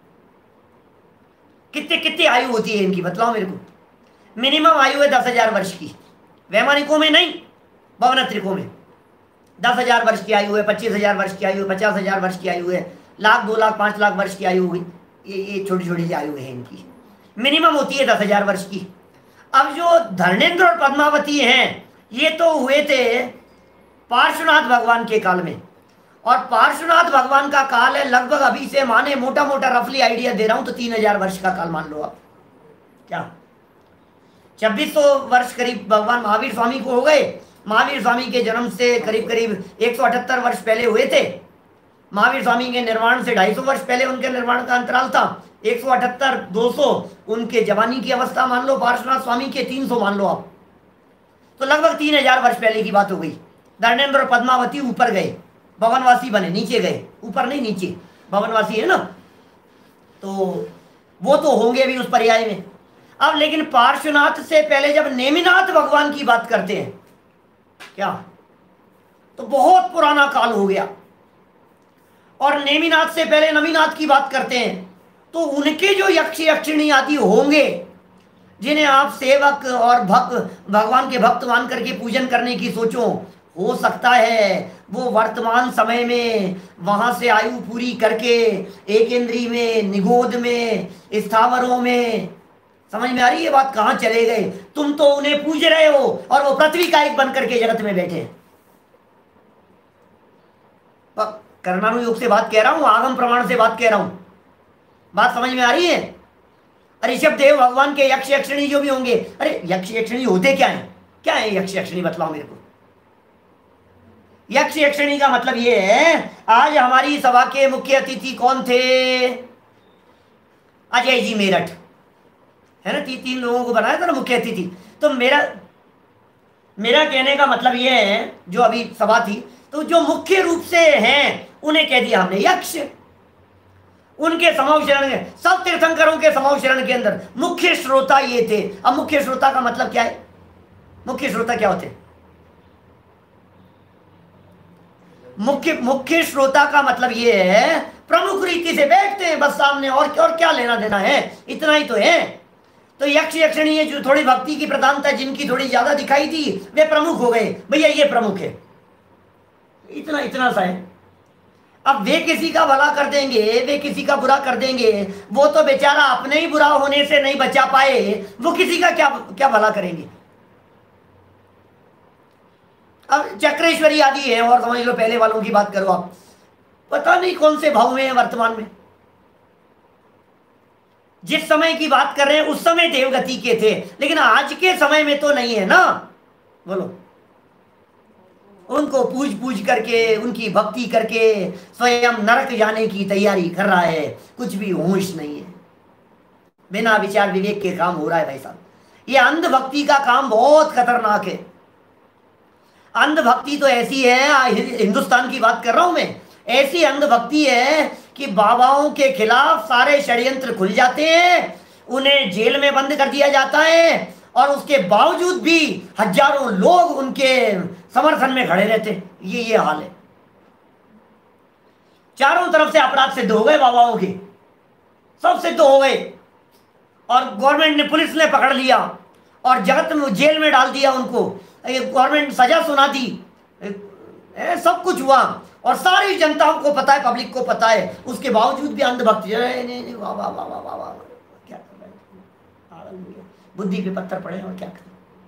कितने कितनी आयु होती है इनकी, बतलाओ मेरे को। मिनिमम आयु है दस हजार वर्ष की, वैमानिकों में नहीं, भवनत्रिकों में दस हजार वर्ष की आयु है, पच्चीस हजार वर्ष की आयु है, पचास हजार वर्ष की आयु है, लाख दो लाख पांच लाख वर्ष की आयु हुई। ये ये छोटी छोटी सी आयु है इनकी, मिनिमम होती है दस हजार वर्ष की। अब जो धर्मेंद्र और पद्मावती हैं, ये तो हुए थे पार्श्वनाथ भगवान के काल में, और पार्श्वनाथ भगवान का काल है लगभग अभी से माने मोटा मोटा रफली आइडिया दे रहा हूं तो तीन हजार वर्ष का काल मान लो आप। क्या छब्बीस सौ वर्ष करीब भगवान महावीर स्वामी को हो गए। महावीर स्वामी के जन्म से करीब करीब एक सौ अठहत्तर वर्ष पहले हुए थे। महावीर स्वामी के निर्वाण से ढाई सौ वर्ष पहले उनके निर्वाण का अंतराल था। एक सौ अठहत्तर दो सौ उनके जवानी की अवस्था मान लो, पार्श्वनाथ स्वामी के तीन सौ मान लो आप, तो लगभग तीन हजार वर्ष पहले की बात हो गई। धर्मेंद्र और पद्मावती ऊपर गए, भवनवासी बने, नीचे गए, ऊपर नहीं नीचे, भवनवासी है ना, तो वो तो होंगे भी उस पर्याय में। अब लेकिन पार्श्वनाथ से पहले जब नेमिनाथ भगवान की बात करते हैं, क्या तो बहुत पुराना काल हो गया, और नेमिनाथ से पहले नमीनाथ की बात करते हैं, तो उनके जो यक्ष यक्षिणी आदि होंगे जिन्हें आप सेवक और भक्त भगवान के भक्त मान करके पूजन करने की सोचो, हो सकता है वो वर्तमान समय में वहां से आयु पूरी करके एकेंद्री में, निगोद में, स्थावरों में, समझ में आ रही है बात, कहां चले गए। तुम तो उन्हें पूज रहे हो और वो पृथ्वी का एक बन करके जगत में बैठे। कर्णानुयोग से बात कह रहा हूं, आगम प्रमाण से बात कह रहा हूं, बात समझ में आ रही है। ऋषभ देव भगवान के यक्ष यक्षिणी जो भी होंगे, अरे यक्ष यक्षिणी होते क्या है, क्या है यक्ष यक्षिणी, बतलाओ मेरे को। यक्ष यक्षिणी का मतलब ये है, आज हमारी सभा के मुख्य अतिथि कौन थे, अजय जी मेरठ है ना, ती, तीन लोगों को बनाया था ना मुख्य अतिथि। तो मेरा मेरा कहने का मतलब ये है, जो अभी सभा थी, तो जो मुख्य रूप से हैं उन्हें कह दिया हमने यक्ष। उनके समूह शरण, सब तीर्थंकरों के समूह शरण के अंदर मुख्य श्रोता ये थे। अब मुख्य श्रोता का मतलब क्या है, मुख्य श्रोता क्या होते हैं, मुख्य मुख्य श्रोता का मतलब ये है प्रमुख रीति से बैठते हैं बस सामने, और और क्या लेना देना है, इतना ही तो है। तो यक्ष यक्षिणी है जो थोड़ी भक्ति की प्रधानता जिनकी थोड़ी ज्यादा दिखाई दी, वे प्रमुख हो गए, भैया ये प्रमुख है, इतना इतना सा है। अब वे किसी का भला कर देंगे, वे किसी का बुरा कर देंगे, वो तो बेचारा अपने ही बुरा होने से नहीं बचा पाए, वो किसी का क्या क्या भला करेंगे। अब चक्रेश्वरी आदि है, और समझ लो पहले वालों की बात करो आप, पता नहीं कौन से भाव में है वर्तमान में। जिस समय की बात कर रहे हैं उस समय देवगति के थे, लेकिन आज के समय में तो नहीं है ना। बोलो, उनको पूज पूज करके, उनकी भक्ति करके स्वयं नरक जाने की तैयारी कर रहा है, कुछ भी होश नहीं है, बिना विचार विवेक के काम हो रहा है भाई साहब। ये अंधभक्ति का काम बहुत खतरनाक है। अंधभक्ति तो ऐसी है, हिंदुस्तान की बात कर रहा हूं मैं, ऐसी अंधभक्ति है कि बाबाओं के खिलाफ सारे षड्यंत्र खुल जाते हैं, उन्हें जेल में बंद कर दिया जाता है, और उसके बावजूद भी हजारों लोग उनके समर्थन में खड़े रहते। ये ये हाल है। चारों तरफ से अपराध सिद्ध हो गए, बाबाओं के सब सिद्ध हो गए, और गवर्नमेंट ने, पुलिस ने पकड़ लिया और जगत में जेल में डाल दिया उनको, गवर्नमेंट सजा सुना दी, सब कुछ हुआ, और सारी जनता को पता है, पब्लिक को पता है, उसके बावजूद भी अंधभक्त वाह वाह वाह वाह वाह, क्या कर रहे हैं, बुद्धि पे पत्थर पड़े और क्या करें,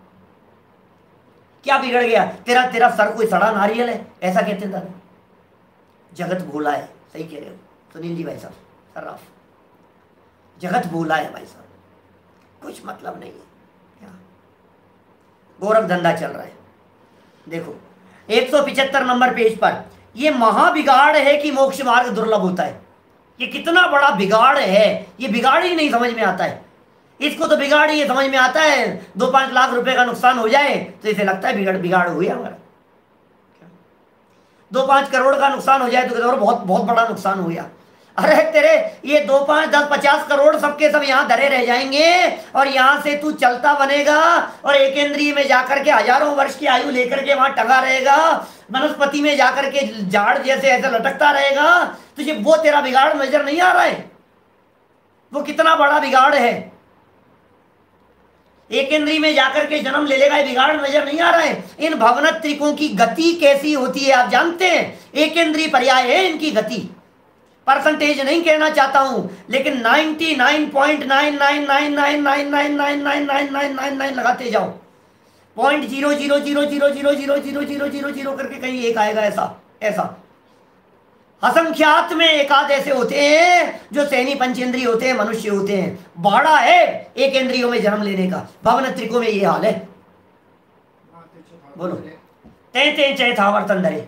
क्या बिगड़ गया, तेरा तेरा सर कोई सड़ा नारियल है, ऐसा कहते हैं दादा। जगत भोला है, सही कह रहे हो सुनील जी भाई साहब, सर्राफ, जगत भोला है भाई साहब, कुछ मतलब नहीं है, क्या गोरख धंधा चल रहा है। देखो एक सौ पिचहत्तर नंबर पेज पर, ये महाबिगाड़ है कि मोक्ष मार्ग दुर्लभ होता है। ये कितना बड़ा बिगाड़ है, ये बिगाड़ ही नहीं समझ में आता है। इसको तो बिगाड़ ही समझ में आता है, दो पांच लाख रुपए का नुकसान हो जाए तो इसे लगता है बिगाड़ बिगाड़ हुई हमारा, दो पांच करोड़ का नुकसान हो जाए तो बहुत बहुत बड़ा नुकसान हो गया। अरे तेरे ये दो पांच दस पचास करोड़ सबके सब यहाँ धरे रह जाएंगे, और यहाँ से तू चलता बनेगा और एक इंद्रिय में जाकर के हजारों वर्ष की आयु लेकर के वहां टंगा रहेगा, वनस्पति में जाकर के झाड़ जैसे ऐसे लटकता रहेगा। तुझे वो तेरा बिगाड़ नजर नहीं आ रहा है? वो कितना बड़ा बिगाड़ है। एक इंद्रिय में जाकर के जन्म ले लेगा, ये बिगाड़ नजर नहीं आ रहा है। इन भवनत्रिकों की गति कैसी होती है आप जानते हैं? एक इंद्रिय पर्याय है इनकी गति। परसेंटेज नहीं कहना चाहता हूं, लेकिन ninety nine point nine nine nine nine nine nine nine nine nine nine nine nine लगाते जाओ, point zero zero zero zero zero zero zero zero zero zero करके कहीं एक आएगा। ऐसा ऐसा असंख्यात में एकाध ऐसे होते हैं जो सैनी पंचेंद्रिय होते हैं, मनुष्य होते हैं। बाड़ा है एक इंद्रियों में जन्म लेने का, भवनत्रिकों में ये हाल है। बोलो ते ते चय था वर्तन धरे,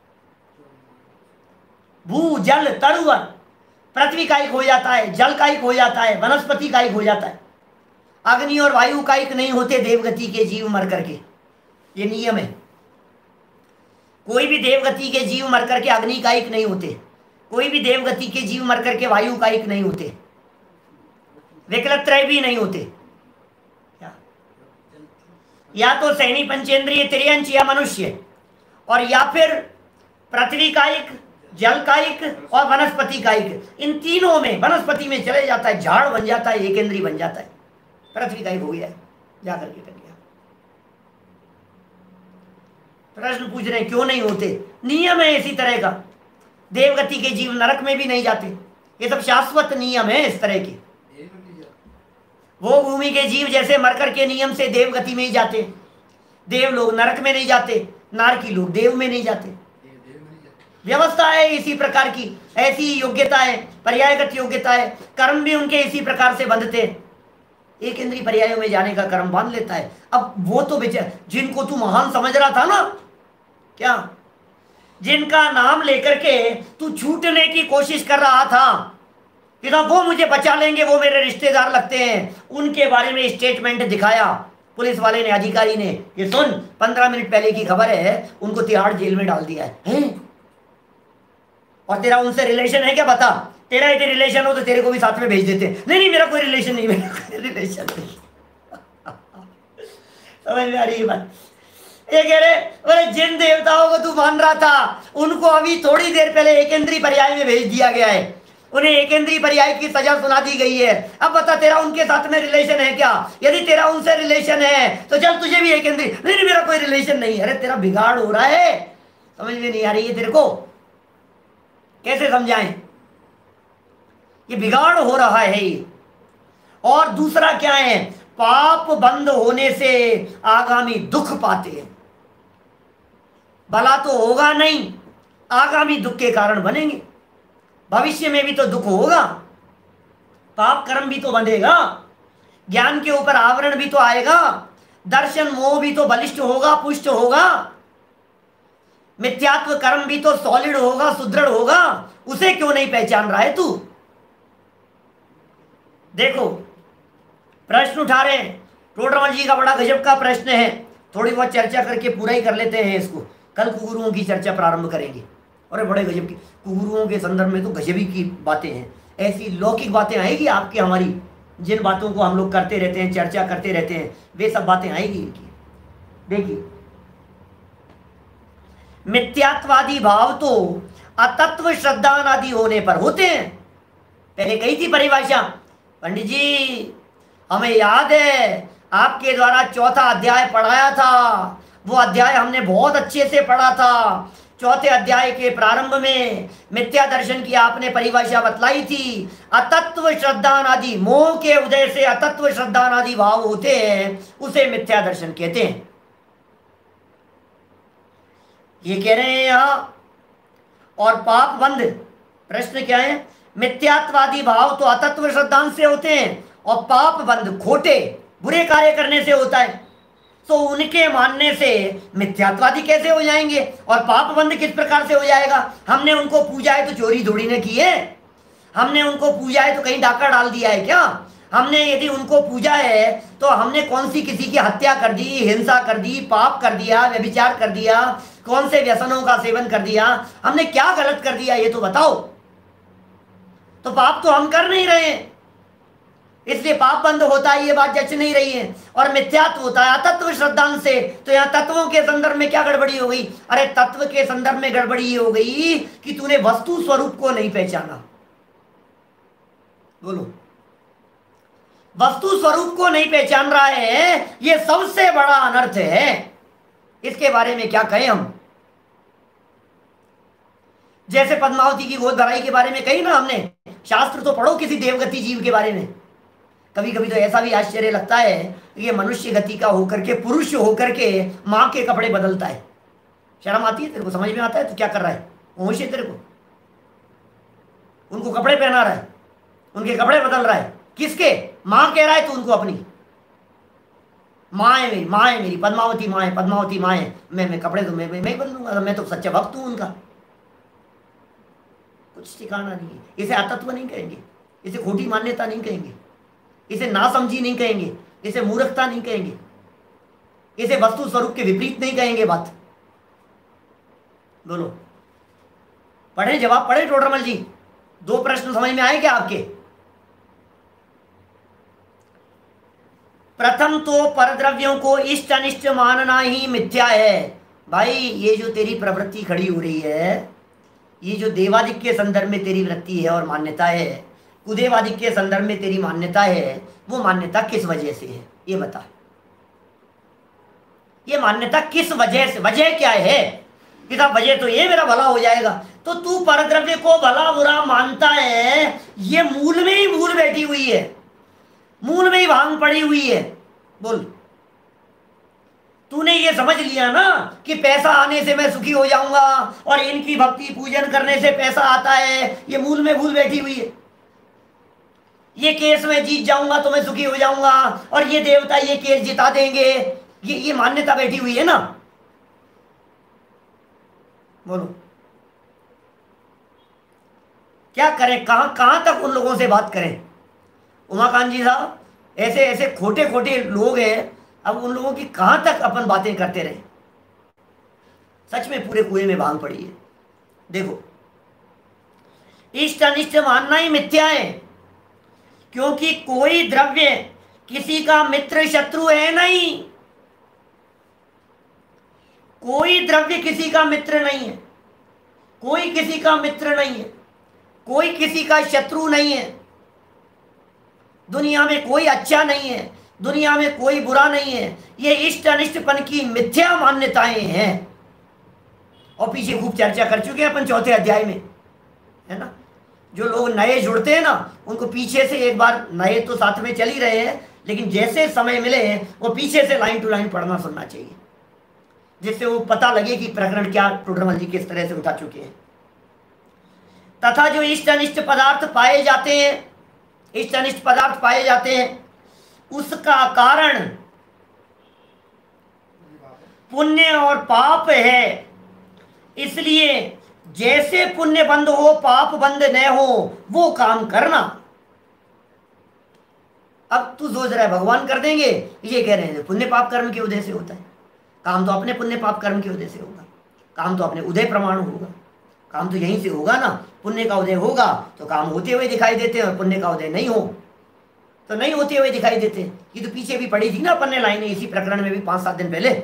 भू जल तरुवर, पृथ्वी का एक हो जाता है, जल का एक हो जाता है, वनस्पति का एक हो जाता है। अग्नि और वायु का एक नहीं होते देवगति के जीव मर करके, ये नियम है। कोई भी देवगति के जीव मर करके अग्नि का एक नहीं होते, कोई भी देवगति के जीव मर करके वायु का एक नहीं होते, विकलत्रय भी नहीं होते। या, या तो सैनी पंचेंद्रिय त्रियंच या मनुष्य, और या फिर पृथ्वी का एक, जल का एक और वनस्पति का एक। इन तीनों में वनस्पति में चले जाता है, झाड़ बन जाता है, एक इंद्रिय बन जाता है। पृथ्वी का एक हो गया जाकर के कर गया। प्रश्न पूछ रहे हैं क्यों नहीं होते? नियम है इसी तरह का। देवगति के जीव नरक में भी नहीं जाते, ये सब शाश्वत नियम है इस तरह के। वो भूमि के जीव जैसे मरकर के नियम से देवगति में ही जाते, देव लोग नरक में नहीं जाते, नारकी लोग देव में नहीं जाते। व्यवस्था है इसी प्रकार की, ऐसी योग्यता है, पर्यायगत योग्यता है। कर्म भी उनके इसी प्रकार से बंधते, एक इंद्रिय पर्यायों में जाने का कर्म बांध लेता है। अब वो तो बेचारे जिनको तू महान समझ रहा था ना, क्या जिनका नाम लेकर के तू छूटने की कोशिश कर रहा था कि ना वो मुझे बचा लेंगे, वो मेरे रिश्तेदार लगते हैं, उनके बारे में स्टेटमेंट दिखाया पुलिस वाले ने, अधिकारी ने। ये सुन, पंद्रह मिनट पहले की खबर है, उनको तिहाड़ जेल में डाल दिया है, है? और तेरा उनसे रिलेशन है क्या? बता, तेरा यदि रिलेशन हो तो तेरे को भी साथ में भेज देते। नहीं नहीं मेरा कोई रिलेशन नहीं, मेरा कोई रिलेशन नहीं। समझ में आ रही है बात? ये कह रहे बोले जिन देवताओं को तू मान रहा था उनको अभी थोड़ी देर पहले एकेंद्रीय पर्याय में भेज दिया गया है, उन्हें एकेंद्रीय पर्याय की सजा सुना दी गई है। अब बता तेरा उनके साथ में रिलेशन है क्या? यदि तेरा उनसे रिलेशन है तो चल तुझे भी एकेंद्रीय। नहीं नहीं मेरा कोई रिलेशन नहीं। अरे तेरा बिगाड़ हो रहा है, समझ में नहीं आ रही है तेरे को? कैसे समझाएं? ये बिगाड़ हो रहा है ये। और दूसरा क्या है? पाप बंद होने से आगामी दुख पाते हैं। भला तो होगा नहीं, आगामी दुख के कारण बनेंगे। भविष्य में भी तो दुख होगा, पाप कर्म भी तो बंधेगा, ज्ञान के ऊपर आवरण भी तो आएगा, दर्शन मोह भी तो बलिष्ठ होगा, पुष्ट होगा, मिथ्यात्व कर्म भी तो सॉलिड होगा, सुदृढ़ होगा। उसे क्यों नहीं पहचान रहा है तू? देखो प्रश्न उठा रहे हैं, टोडरमल जी का बड़ा गजब का प्रश्न है, थोड़ी बहुत चर्चा करके पूरा ही कर लेते हैं इसको, कल गुरुओं की चर्चा प्रारंभ करेंगे। अरे बड़े गजब की, गुरुओं के संदर्भ में तो गजबी की बातें हैं, ऐसी लौकिक बातें आएगी आपकी, हमारी जिन बातों को हम लोग करते रहते हैं, चर्चा करते रहते हैं, वे सब बातें आएगी इनकी। देखिए, मिथ्यात्वादी भाव तो अतत्व श्रद्धानादि होने पर होते हैं। पहले कही थी परिभाषा पंडित जी, हमें याद है आपके द्वारा चौथा अध्याय पढ़ाया था, वो अध्याय हमने बहुत अच्छे से पढ़ा था। चौथे अध्याय के प्रारंभ में मिथ्या दर्शन की आपने परिभाषा बतलाई थी, अतत्व श्रद्धानादि, मोह के उदय से अतत्व श्रद्धानादि भाव होते हैं, उसे मिथ्या दर्शन कहते हैं। ये कह रहे हैं यहां। और पाप बंध, प्रश्न क्या है, मिथ्यात्वादी भाव तो अतत्व श्रद्धांत से होते हैं और पाप बंध खोटे बुरे कार्य करने से होता है। तो उनके मानने से मिथ्यात्वादी कैसे हो जाएंगे और पाप बंध किस प्रकार से हो जाएगा? हमने उनको पूजा है तो चोरी थोड़ी ने की है, हमने उनको पूजा है तो कहीं डाका डाल दिया है क्या? हमने यदि उनको पूजा है तो हमने कौन सी किसी की हत्या कर दी, हिंसा कर दी, पाप कर दिया, व्यभिचार कर दिया, कौन से व्यसनों का सेवन कर दिया, हमने क्या गलत कर दिया ये तो बताओ। तो पाप तो हम कर नहीं रहे हैं, इसलिए पाप बंद होता है, ये बात जच नहीं रही है। और मिथ्यात्व होता है अतत्व श्रद्धांत से, तो यहाँ तत्वों के संदर्भ में क्या गड़बड़ी हो गई? अरे तत्व के संदर्भ में गड़बड़ी ये हो गई कि तूने वस्तु स्वरूप को नहीं पहचाना। बोलो, वस्तु स्वरूप को नहीं पहचान रहा है, ये सबसे बड़ा अनर्थ है। इसके बारे में क्या कहें हम? जैसे पद्मावती की गोद भराई के बारे में कही ना हमने, शास्त्र तो पढ़ो किसी देवगति जीव के बारे में। कभी कभी तो ऐसा भी आश्चर्य लगता है कि ये मनुष्य गति का होकर के, पुरुष होकर के मां के कपड़े बदलता है। शर्म आती है तेरे को? समझ में आता है तो क्या कर रहा है? होश है तेरे को? उनको कपड़े पहना रहा है, उनके कपड़े बदल रहा है, किसके? मां कह रहा है तो उनको अपनी माँ है, मेरी माँ है, मेरी पद्मावती माँ है, पद्मावती माँ है, मैं मैं कपड़े तो मैं मैं ही बदलूंगा, मैं तो सच्चा भक्त हूं उनका। कुछ ठिकाना नहीं है। इसे अतत्व नहीं कहेंगे, इसे खोटी मान्यता नहीं कहेंगे, इसे नासमझी नहीं कहेंगे, इसे मूर्खता नहीं कहेंगे, इसे वस्तु स्वरूप के विपरीत नहीं कहेंगे। बात बोलो, पढ़े, जवाब पढ़े टोडरमल जी। दो प्रश्न समझ में आए क्या आपके? प्रथम तो परद्रव्यों को इष्ट अनिष्ट मानना ही मिथ्या है। भाई ये जो तेरी प्रवृत्ति खड़ी हो रही है, ये जो देवादिक के संदर्भ में तेरी वृत्ति है और मान्यता है, कुदेवादिक के संदर्भ में तेरी मान्यता है, वो मान्यता किस वजह से है ये बता। ये मान्यता किस वजह से, वजह क्या है? कि साहब वजह तो ये मेरा भला हो जाएगा। तो तू परद्रव्य को भला बुरा मानता है, ये मूल में ही भूल बैठी हुई है, मूल में ही भांग पड़ी हुई है। बोल, तूने ये समझ लिया ना कि पैसा आने से मैं सुखी हो जाऊंगा और इनकी भक्ति पूजन करने से पैसा आता है, ये मूल में भूल बैठी हुई है। ये केस में जीत जाऊंगा तो मैं सुखी हो जाऊंगा और ये देवता ये केस जिता देंगे, ये ये मान्यता बैठी हुई है ना। बोलो क्या करें? कहां कहां तक उन लोगों से बात करें? उमाकांत जी साहब, ऐसे ऐसे खोटे खोटे लोग हैं, अब उन लोगों की कहां तक अपन बातें करते रहे? सच में पूरे कुएं में भांग पड़ी है। देखो, इष्ट अनिष्ट मानना ही मिथ्या है, क्योंकि कोई द्रव्य किसी का मित्र शत्रु है नहीं। कोई द्रव्य किसी का मित्र नहीं है, कोई किसी का मित्र नहीं है, कोई किसी का शत्रु नहीं है। दुनिया में कोई अच्छा नहीं है, दुनिया में कोई बुरा नहीं है। ये इष्ट अनिष्टपन की मिथ्या मान्यताएं हैं और पीछे खूब चर्चा कर चुके हैं अपन चौथे अध्याय में, है ना। जो लोग नए जुड़ते हैं ना, उनको पीछे से एक बार, नए तो साथ में चल ही रहे हैं, लेकिन जैसे समय मिले वो पीछे से लाइन टू लाइन पढ़ना सुनना चाहिए, जिससे वो पता लगे कि प्रकरण क्या टोडरमल जी किस तरह से उठा चुके हैं। तथा जो इष्ट अनिष्ट पदार्थ पाए जाते हैं, इष्ट अनिष्ट पदार्थ पाए जाते हैं, उसका कारण पुण्य और पाप है। इसलिए जैसे पुण्य बंद हो पाप बंद न हो, वो काम करना। अब तू सोच रहा है भगवान कर देंगे, ये कह रहे हैं पुण्य पाप कर्म के उदय से होता है। काम तो अपने पुण्य पाप कर्म के उदय से होगा, काम तो अपने उदय प्रमाण होगा। काम तो यहीं से होगा ना। पुण्य का उदय होगा तो काम होते हुए दिखाई देते हैं, और पुण्य का उदय नहीं हो तो नहीं होते हुए दिखाई देते। ये तो पीछे भी पड़ी थी ना अपन ने लाइनें, इसी प्रकरण में भी पांच सात दिन पहले।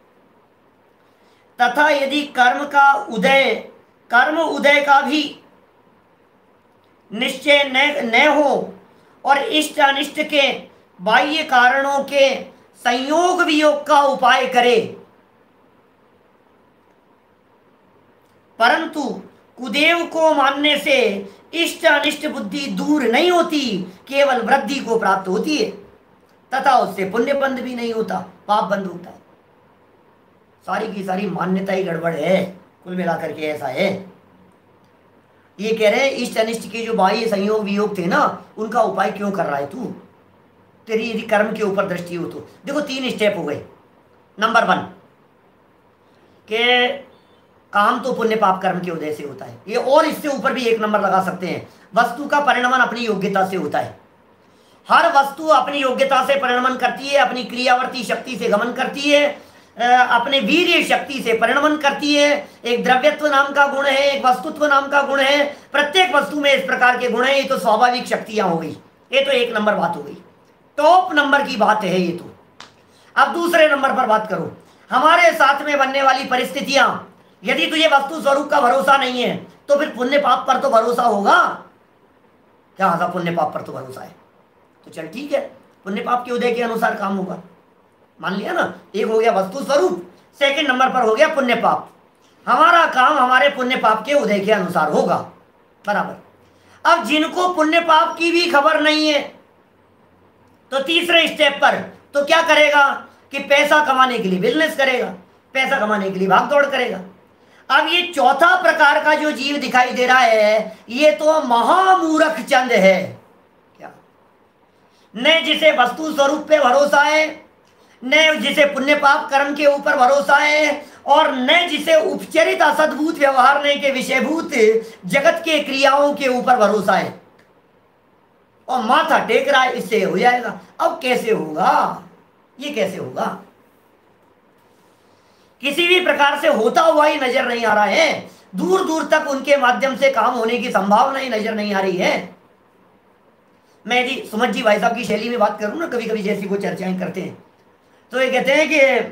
तथा यदि कर्म का उदय कर्म उदय का भी निश्चय न न हो और इष्ट अनिष्ट के बाह्य कारणों के संयोग वियोग का उपाय करे, परंतु कुदेव को मानने से इष्ट अनिष्ट बुद्धि दूर नहीं होती, केवल वृद्धि को प्राप्त होती है, तथा उससे पुण्य बंध भी नहीं होता, पाप बंध होता है। सारी की सारी मान्यता ही गड़बड़ है, कुल मिलाकर के ऐसा है। ये कह रहे हैं इष्ट अनिष्ट के जो बाह्य संयोग वियोग थे ना, उनका उपाय क्यों कर रहा है तू? तेरी यदि कर्म के ऊपर दृष्टि हो तो देखो तीन स्टेप हो गए। नंबर वन के काम तो पुण्य पाप कर्म के उदय से होता है, ये और इससे ऊपर भी एक नंबर लगा सकते हैं। वस्तु का परिणमन अपनी योग्यता से होता है। हर वस्तु अपनी योग्यता से परिणमन करती है, अपनी क्रियावर्ती शक्ति से गमन करती है, अपने वीर्य शक्ति से परिणमन करती है। एक द्रव्यत्व नाम का गुण है, एक वस्तुत्व नाम का गुण है। प्रत्येक वस्तु में इस प्रकार के गुण है। ये तो स्वाभाविक शक्तियां हो गई, ये तो एक नंबर बात हो गई, टॉप नंबर की बात है ये तो। अब दूसरे नंबर पर बात करो, हमारे साथ में बनने वाली परिस्थितियां। यदि तुझे वस्तु स्वरूप का भरोसा नहीं है तो फिर पुण्य पाप पर तो भरोसा होगा क्या? हाँ, पुण्य पाप पर तो भरोसा है, तो चल ठीक है, पुण्य पाप के उदय के अनुसार काम होगा, मान लिया ना। एक हो गया वस्तु स्वरूप, सेकंड नंबर पर हो गया पुण्य पाप। हमारा काम हमारे पुण्य पाप के उदय के अनुसार होगा, बराबर। अब जिनको पुण्य पाप की भी खबर नहीं है तो तीसरे स्टेप पर तो क्या करेगा कि पैसा कमाने के लिए बिजनेस करेगा, पैसा कमाने के लिए भाग दौड़ करेगा। अब ये चौथा प्रकार का जो जीव दिखाई दे रहा है, ये तो महामूर्ख चंद है क्या? न जिसे वस्तु स्वरूप पे भरोसा है, न जिसे पुण्य पाप कर्म के ऊपर भरोसा है, और न जिसे उपचरित असद्भूत व्यवहारने के विषयभूत जगत के क्रियाओं के ऊपर भरोसा है, और माथा टेक रहा है इससे हो जाएगा। अब कैसे होगा ये? कैसे होगा? किसी भी प्रकार से होता हुआ ही नजर नहीं आ रहा है। दूर दूर तक उनके माध्यम से काम होने की संभावना ही नजर नहीं आ रही है। मैं यदि सुमत जी भाई साहब की शैली में बात करूं ना, कभी कभी जैसी वो चर्चाएं करते हैं, तो ये कहते हैं कि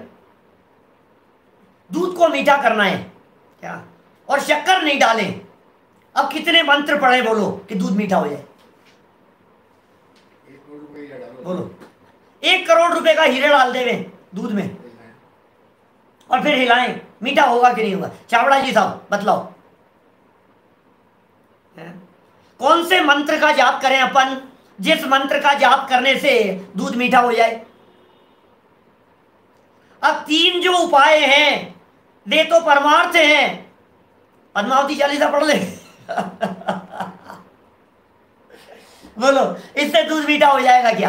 दूध को मीठा करना है क्या, और शक्कर नहीं डालें। अब कितने मंत्र पढ़े बोलो कि दूध मीठा हो जाए? बोलो, एक करोड़ रुपए का हीरा डाल देवे दूध में और फिर हिलाएं, मीठा होगा कि नहीं होगा? चावड़ा जी साहब बतलाओ, कौन से मंत्र का जाप करें अपन जिस मंत्र का जाप करने से दूध मीठा हो जाए? अब तीन जो उपाय हैं वे तो परमार्थ हैं। पद्मावती चालीसा पढ़ ले बोलो, इससे दूध मीठा हो जाएगा क्या?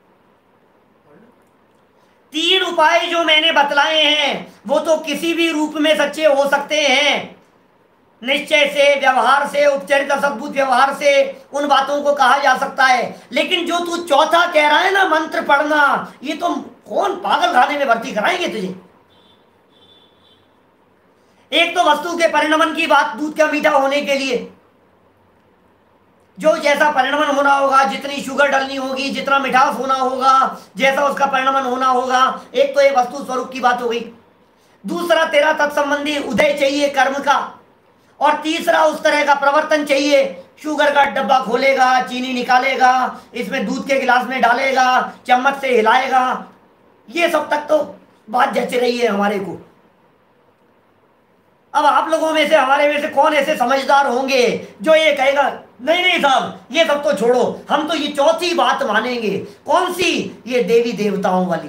तीन उपाय जो मैंने बतलाए हैं वो तो किसी भी रूप में सच्चे हो सकते हैं, निश्चय से, व्यवहार से, उपचरित असद्भुत व्यवहार से उन बातों को कहा जा सकता है। लेकिन जो तू चौथा कह रहा है ना, मंत्र पढ़ना, ये तो कौन पागल खाने में भर्ती कराएंगे तुझे? एक तो वस्तु के परिणमन की बात, दूध का मीठा होने के लिए जो जैसा परिणमन होना होगा, जितनी शुगर डालनी होगी, जितना मिठास होना होगा, जैसा उसका परिणमन होना होगा, एक तो ये वस्तु स्वरूप की बात हो गई। दूसरा तेरा तत्संबंधी उदय चाहिए कर्म का, और तीसरा उस तरह का प्रवर्तन चाहिए। शुगर का डब्बा खोलेगा, चीनी निकालेगा, इसमें दूध के गिलास में डालेगा, चम्मच से हिलाएगा, ये सब तक तो बात जच रही है हमारे को। अब आप लोगों में से, हमारे में से कौन ऐसे समझदार होंगे जो ये कहेगा नहीं नहीं साहब ये सब तो छोड़ो, हम तो ये चौथी बात मानेंगे। कौन सी? ये देवी देवताओं वाली।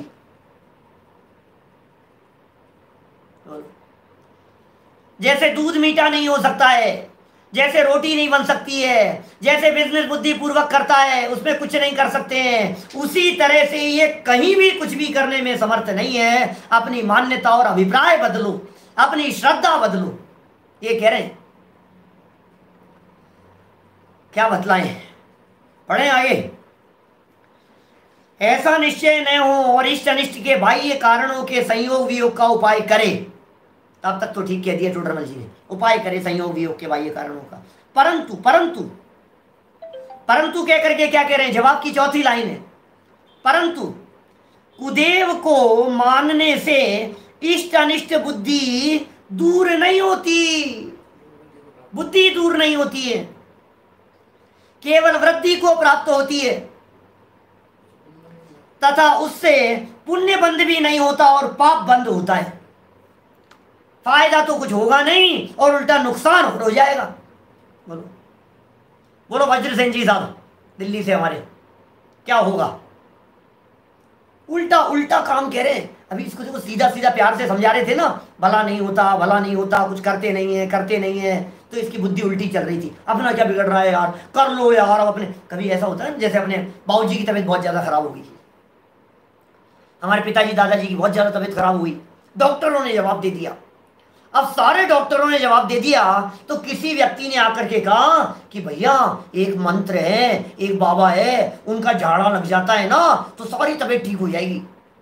जैसे दूध मीठा नहीं हो सकता है, जैसे रोटी नहीं बन सकती है, जैसे बिजनेस बुद्धि पूर्वक करता है उसमें कुछ नहीं कर सकते हैं, उसी तरह से ये कहीं भी कुछ भी करने में समर्थ नहीं है। अपनी मान्यता और अभिप्राय बदलो, अपनी श्रद्धा बदलो, ये कह रहे हैं। क्या बतलाएं? पढ़ें आगे। ऐसा निश्चय न हो और इष्ट अनिष्ट के बाह्य कारणों के संयोग वियोग का उपाय करे, तब तक तो ठीक कह दिया टोडरमल जी ने, उपाय करे संयोग वियोग के बाह्य कारणों का। परंतु परंतु परंतु कह करके क्या कह रहे हैं, जवाब की चौथी लाइन है, परंतु कुदेव को मानने से इष्ट अनिष्ट बुद्धि दूर नहीं होती, बुद्धि दूर नहीं होती है, केवल वृद्धि को प्राप्त होती है, तथा उससे पुण्य बंध भी नहीं होता और पाप बंद होता है। फायदा तो कुछ होगा नहीं और उल्टा नुकसान हो जाएगा। बोलो बोलो वज्रसेन जी साहब दिल्ली से हमारे, क्या होगा? उल्टा उल्टा काम कह रहे हैं। अभी इसको देखो सीधा सीधा प्यार से समझा रहे थे ना, भला नहीं होता भला नहीं होता, कुछ करते नहीं है करते नहीं है, तो इसकी बुद्धि उल्टी चल रही थी। अपना क्या बिगड़ रहा है यार, कर लो यार। अब अपने कभी ऐसा होता है ना, जैसे अपने बाबूजी की तबीयत बहुत ज्यादा खराब हो गई, हमारे पिताजी दादाजी की बहुत ज्यादा तबीयत खराब हुई, डॉक्टरों ने जवाब दे दिया। अब सारे डॉक्टरों ने जवाब दे दिया तो किसी व्यक्ति ने आकर के कहा कि भैया एक मंत्र है, एक बाबा है, उनका झाड़ा लग जाता है ना तो सारी तबीयत ठीक हो जाएगी।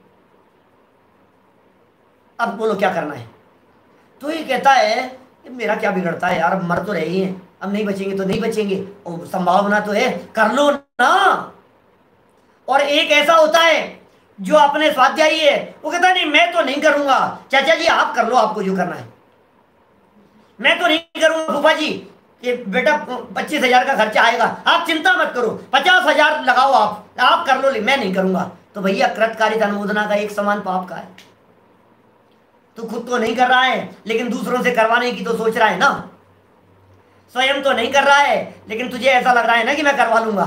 अब बोलो क्या करना है? तो ये कहता है मेरा क्या बिगड़ता है यार, अब मर तो रहे ही हैं, अब नहीं बचेंगे तो नहीं बचेंगे, और संभावना तो है, कर लो ना। और एक ऐसा होता है जो अपने स्वाध्यायी है, वो कहता है नहीं मैं तो नहीं करूंगा, चाचा जी आप कर लो आपको जो करना है, मैं तो नहीं करूंगा फूफा जी, ये बेटा पच्चीस हजार का खर्चा आएगा, आप चिंता मत करो, पचास हजार लगाओ आप आप कर लो, मैं नहीं करूंगा। तो भैया कृतकार्यता अनुमोदना का एक समान पाप का है। तू खुद तो नहीं कर रहा है लेकिन दूसरों से करवाने की तो सोच रहा है ना, स्वयं तो नहीं कर रहा है लेकिन तुझे ऐसा लग रहा है ना कि मैं करवा लूंगा।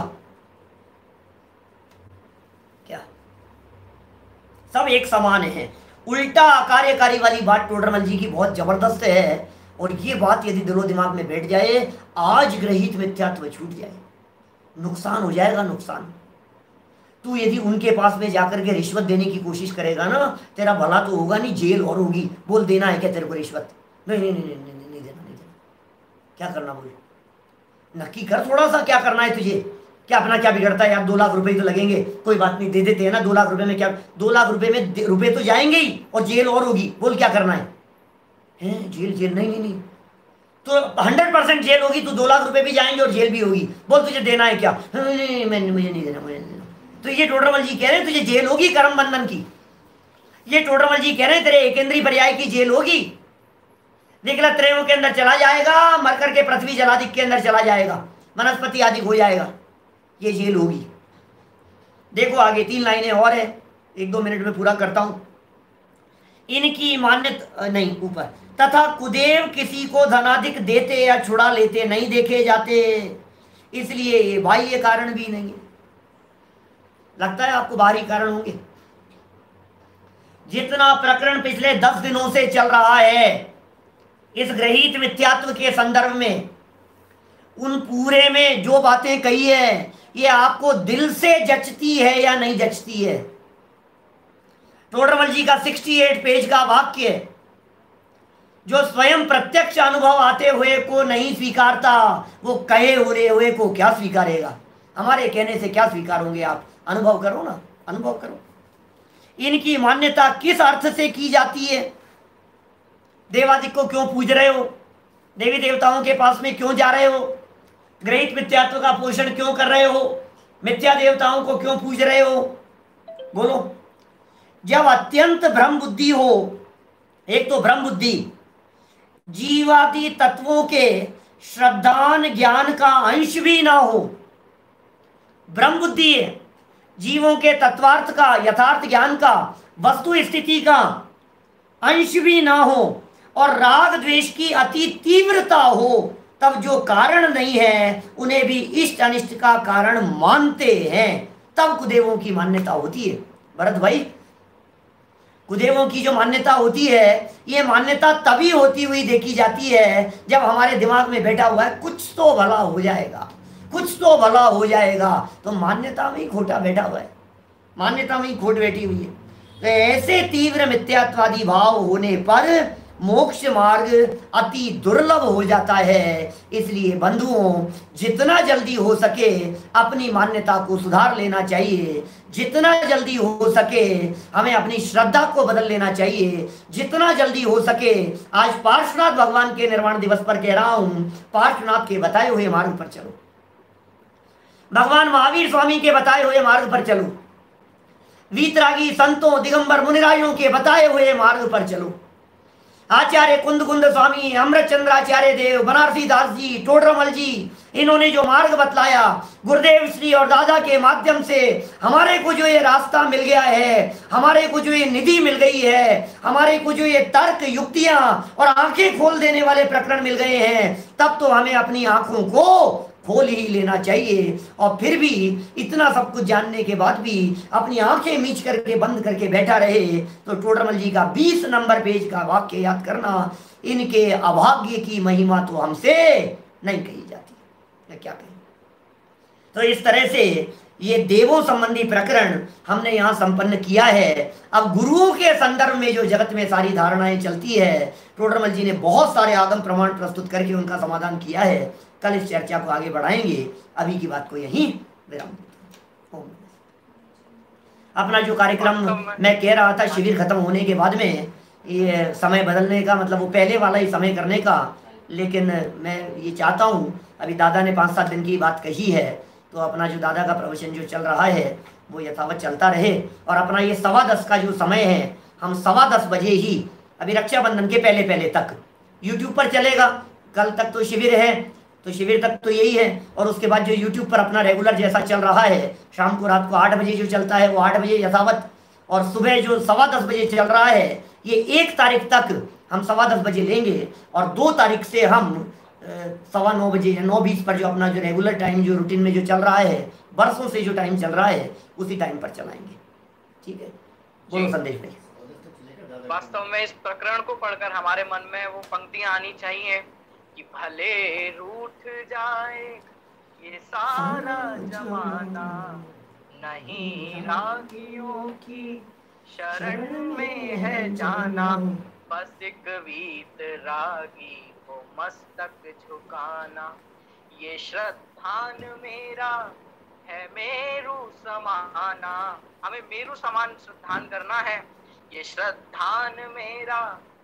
क्या सब एक समान है? उल्टा कार्यकारी वाली बात टोडरमल जी की बहुत जबरदस्त है, और ये बात यदि दिलो दिमाग में बैठ जाए, आज ग्रहित मिथ्यात्व छूट जाए, नुकसान हो जाएगा नुकसान। तू यदि उनके पास में जाकर के रिश्वत देने की कोशिश करेगा ना, तेरा भला तो होगा नहीं, जेल और होगी। बोल देना है क्या तेरे को रिश्वत? नहीं नहीं नहीं नहीं नहीं, नहीं देना नहीं देना। क्या करना बोल, नक्की कर थोड़ा सा, क्या करना है तुझे? क्या अपना क्या बिगड़ता है यार, दो लाख रुपए तो लगेंगे, कोई बात नहीं दे देते हैं ना। दो लाख रुपए में क्या, दो लाख रुपए में रुपए तो जाएंगे ही और जेल और होगी। बोल क्या करना है? हैं जेल जेल नहीं नहीं नहीं, तो हंड्रेड परसेंट जेल होगी, तो दो लाख रुपए भी जाएंगे और जेल भी होगी। बोल तुझे देना है क्या? नहीं नहीं मैं मुझे नहीं देना, मुझे नहीं देना। तो ये टोडरमल जी कह रहे हैं तुझे जेल होगी कर्म बंधन की। ये टोडरमल जी कह रहे हैं तेरे एकेंद्रीय पर्याय की जेल होगी। निकला त्रयों के अंदर चला जाएगा, मर करके पृथ्वी जलादि के अंदर चला जाएगा, वनस्पति आदि हो जाएगा, ये जेल होगी। देखो आगे तीन लाइनें और है, एक दो मिनट में पूरा करता हूं। इनकी मान्यता नहीं ऊपर, तथा कुदेव किसी को धनाधिक देते या छुड़ा लेते नहीं देखे जाते, इसलिए ये बाह्य कारण भी नहीं है। लगता है आपको बाहरी कारण होंगे? जितना प्रकरण पिछले दस दिनों से चल रहा है इस ग्रहित मिथ्यात्व के संदर्भ में, उन पूरे में जो बातें कही है ये आपको दिल से जचती है या नहीं जचती है? टोडरमल जी का अड़सठ पेज का वाक्य है, जो स्वयं प्रत्यक्ष अनुभव आते हुए को नहीं स्वीकारता, वो कहे हुए हुए को क्या स्वीकारेगा? हमारे कहने से क्या स्वीकार होंगे आप? अनुभव करो ना, अनुभव करो। इनकी मान्यता किस अर्थ से की जाती है? देवादिक को क्यों पूज रहे हो? देवी देवताओं के पास में क्यों जा रहे हो? ग्रहित मिथ्यात्व का पोषण क्यों कर रहे हो? मिथ्या देवताओं को क्यों पूज रहे हो? बोलो। जब अत्यंत भ्रम बुद्धि हो, एक तो भ्रम बुद्धि, जीवादि तत्वों के श्रद्धान ज्ञान का अंश भी ना हो, भ्रम बुद्धि है, जीवों के तत्वार्थ का, यथार्थ ज्ञान का, वस्तु स्थिति का अंश भी ना हो, और राग द्वेष की अति तीव्रता हो, तब जो कारण नहीं है उन्हें भी इष्ट अनिष्ट का कारण मानते हैं, तब कुदेवों की मान्यता होती है। भरत भाई, कुदेवों की जो मान्यता होती है, ये मान्यता तभी होती हुई देखी जाती है जब हमारे दिमाग में बैठा हुआ है कुछ तो भला हो जाएगा, कुछ तो भला हो जाएगा। तो मान्यता में ही खोटा बैठा हुआ है, मान्यता में ही खोट बैठी हुई है। तो ऐसे तीव्र मिथ्यात्वादी भाव होने पर मोक्ष मार्ग अति दुर्लभ हो जाता है। इसलिए बंधुओं, जितना जल्दी हो सके अपनी मान्यता को सुधार लेना चाहिए, जितना जल्दी हो सके हमें अपनी श्रद्धा को बदल लेना चाहिए, जितना जल्दी हो सके। आज पार्श्वनाथ भगवान के निर्वाण दिवस पर कह रहा हूं, पार्श्वनाथ के बताए हुए मार्ग पर चलो, भगवान महावीर स्वामी के बताए हुए मार्ग पर चलो, वीतरागी संतों दिगंबर मुनिरायों के बताए हुए मार्ग पर चलो। आचार्य कुंद कुंद स्वामी, अमृतचंद्राचार्य देव, बनारसी दास जी, टोडरमल जी, इन्होंने जो मार्ग बतलाया, गुरुदेव श्री और दादा के माध्यम से हमारे को जो ये रास्ता मिल गया है, हमारे को जो ये निधि मिल गई है, हमारे को जो ये तर्क युक्तियां और आंखें खोल देने वाले प्रकरण मिल गए हैं, तब तो हमें अपनी आंखों को खोल ही लेना चाहिए। और फिर भी इतना सब कुछ जानने के बाद भी अपनी आंखें मीच करके बंद करके बैठा रहे, तो टोडरमल जी का बीस नंबर पेज का वाक्य याद करना, इनके अभाग्य की महिमा तो हमसे नहीं कही जाती, मैं क्या कहें। तो इस तरह से ये देवों संबंधी प्रकरण हमने यहाँ संपन्न किया है। अब गुरुओं के संदर्भ में जो जगत में सारी धारणाएं चलती है, टोडरमल जी ने बहुत सारे आगम प्रमाण प्रस्तुत करके उनका समाधान किया है। कल इस चर्चा को आगे बढ़ाएंगे, अभी की बात को यहीं विराम देता हूं। अपना जो कार्यक्रम मैं कह रहा था शिविर खत्म होने के बाद में ये समय बदलने का, मतलब वो पहले वाला ही समय करने का, लेकिन मैं ये चाहता हूँ, अभी दादा ने पाँच सात दिन की बात कही है, तो अपना जो दादा का प्रवचन जो चल रहा है वो यथावत चलता रहे। और अपना ये सवा दस का जो समय है, हम सवा दस बजे ही अभी रक्षाबंधन के पहले पहले तक यूट्यूब पर चलेगा। कल तक तो शिविर है, तो शिविर तक तो यही है, और उसके बाद जो यूट्यूब पर अपना रेगुलर जैसा चल रहा है, शाम को रात को आठ बजे जो चलता है वो आठ बजे यथावत, और सुबह जो सवा दस बजे चल रहा है ये एक तारीख तक हम सवा दस बजे लेंगे, और दो तारीख से हम सवा नौ बजे या नौ बीस पर जो अपना जो रेगुलर टाइम जो रूटीन में जो चल रहा है, बरसों से जो टाइम चल रहा है, उसी टाइम पर चलाएंगे। ठीक है, बोलो संदेश भाई। वास्तव में इस प्रकरण को पढ़कर हमारे मन में वो पंक्तियां आनी चाहिए कि भले रूठ जाए ये सारा जमाना, नहीं रागियों की शरण में है जाना, बस एक वीत रागी को मस्तक झुकाना। ये श्रद्धान मेरा है मेरू समाना, हमें मेरू समान श्रद्धान करना है। ये श्रद्धान मेरा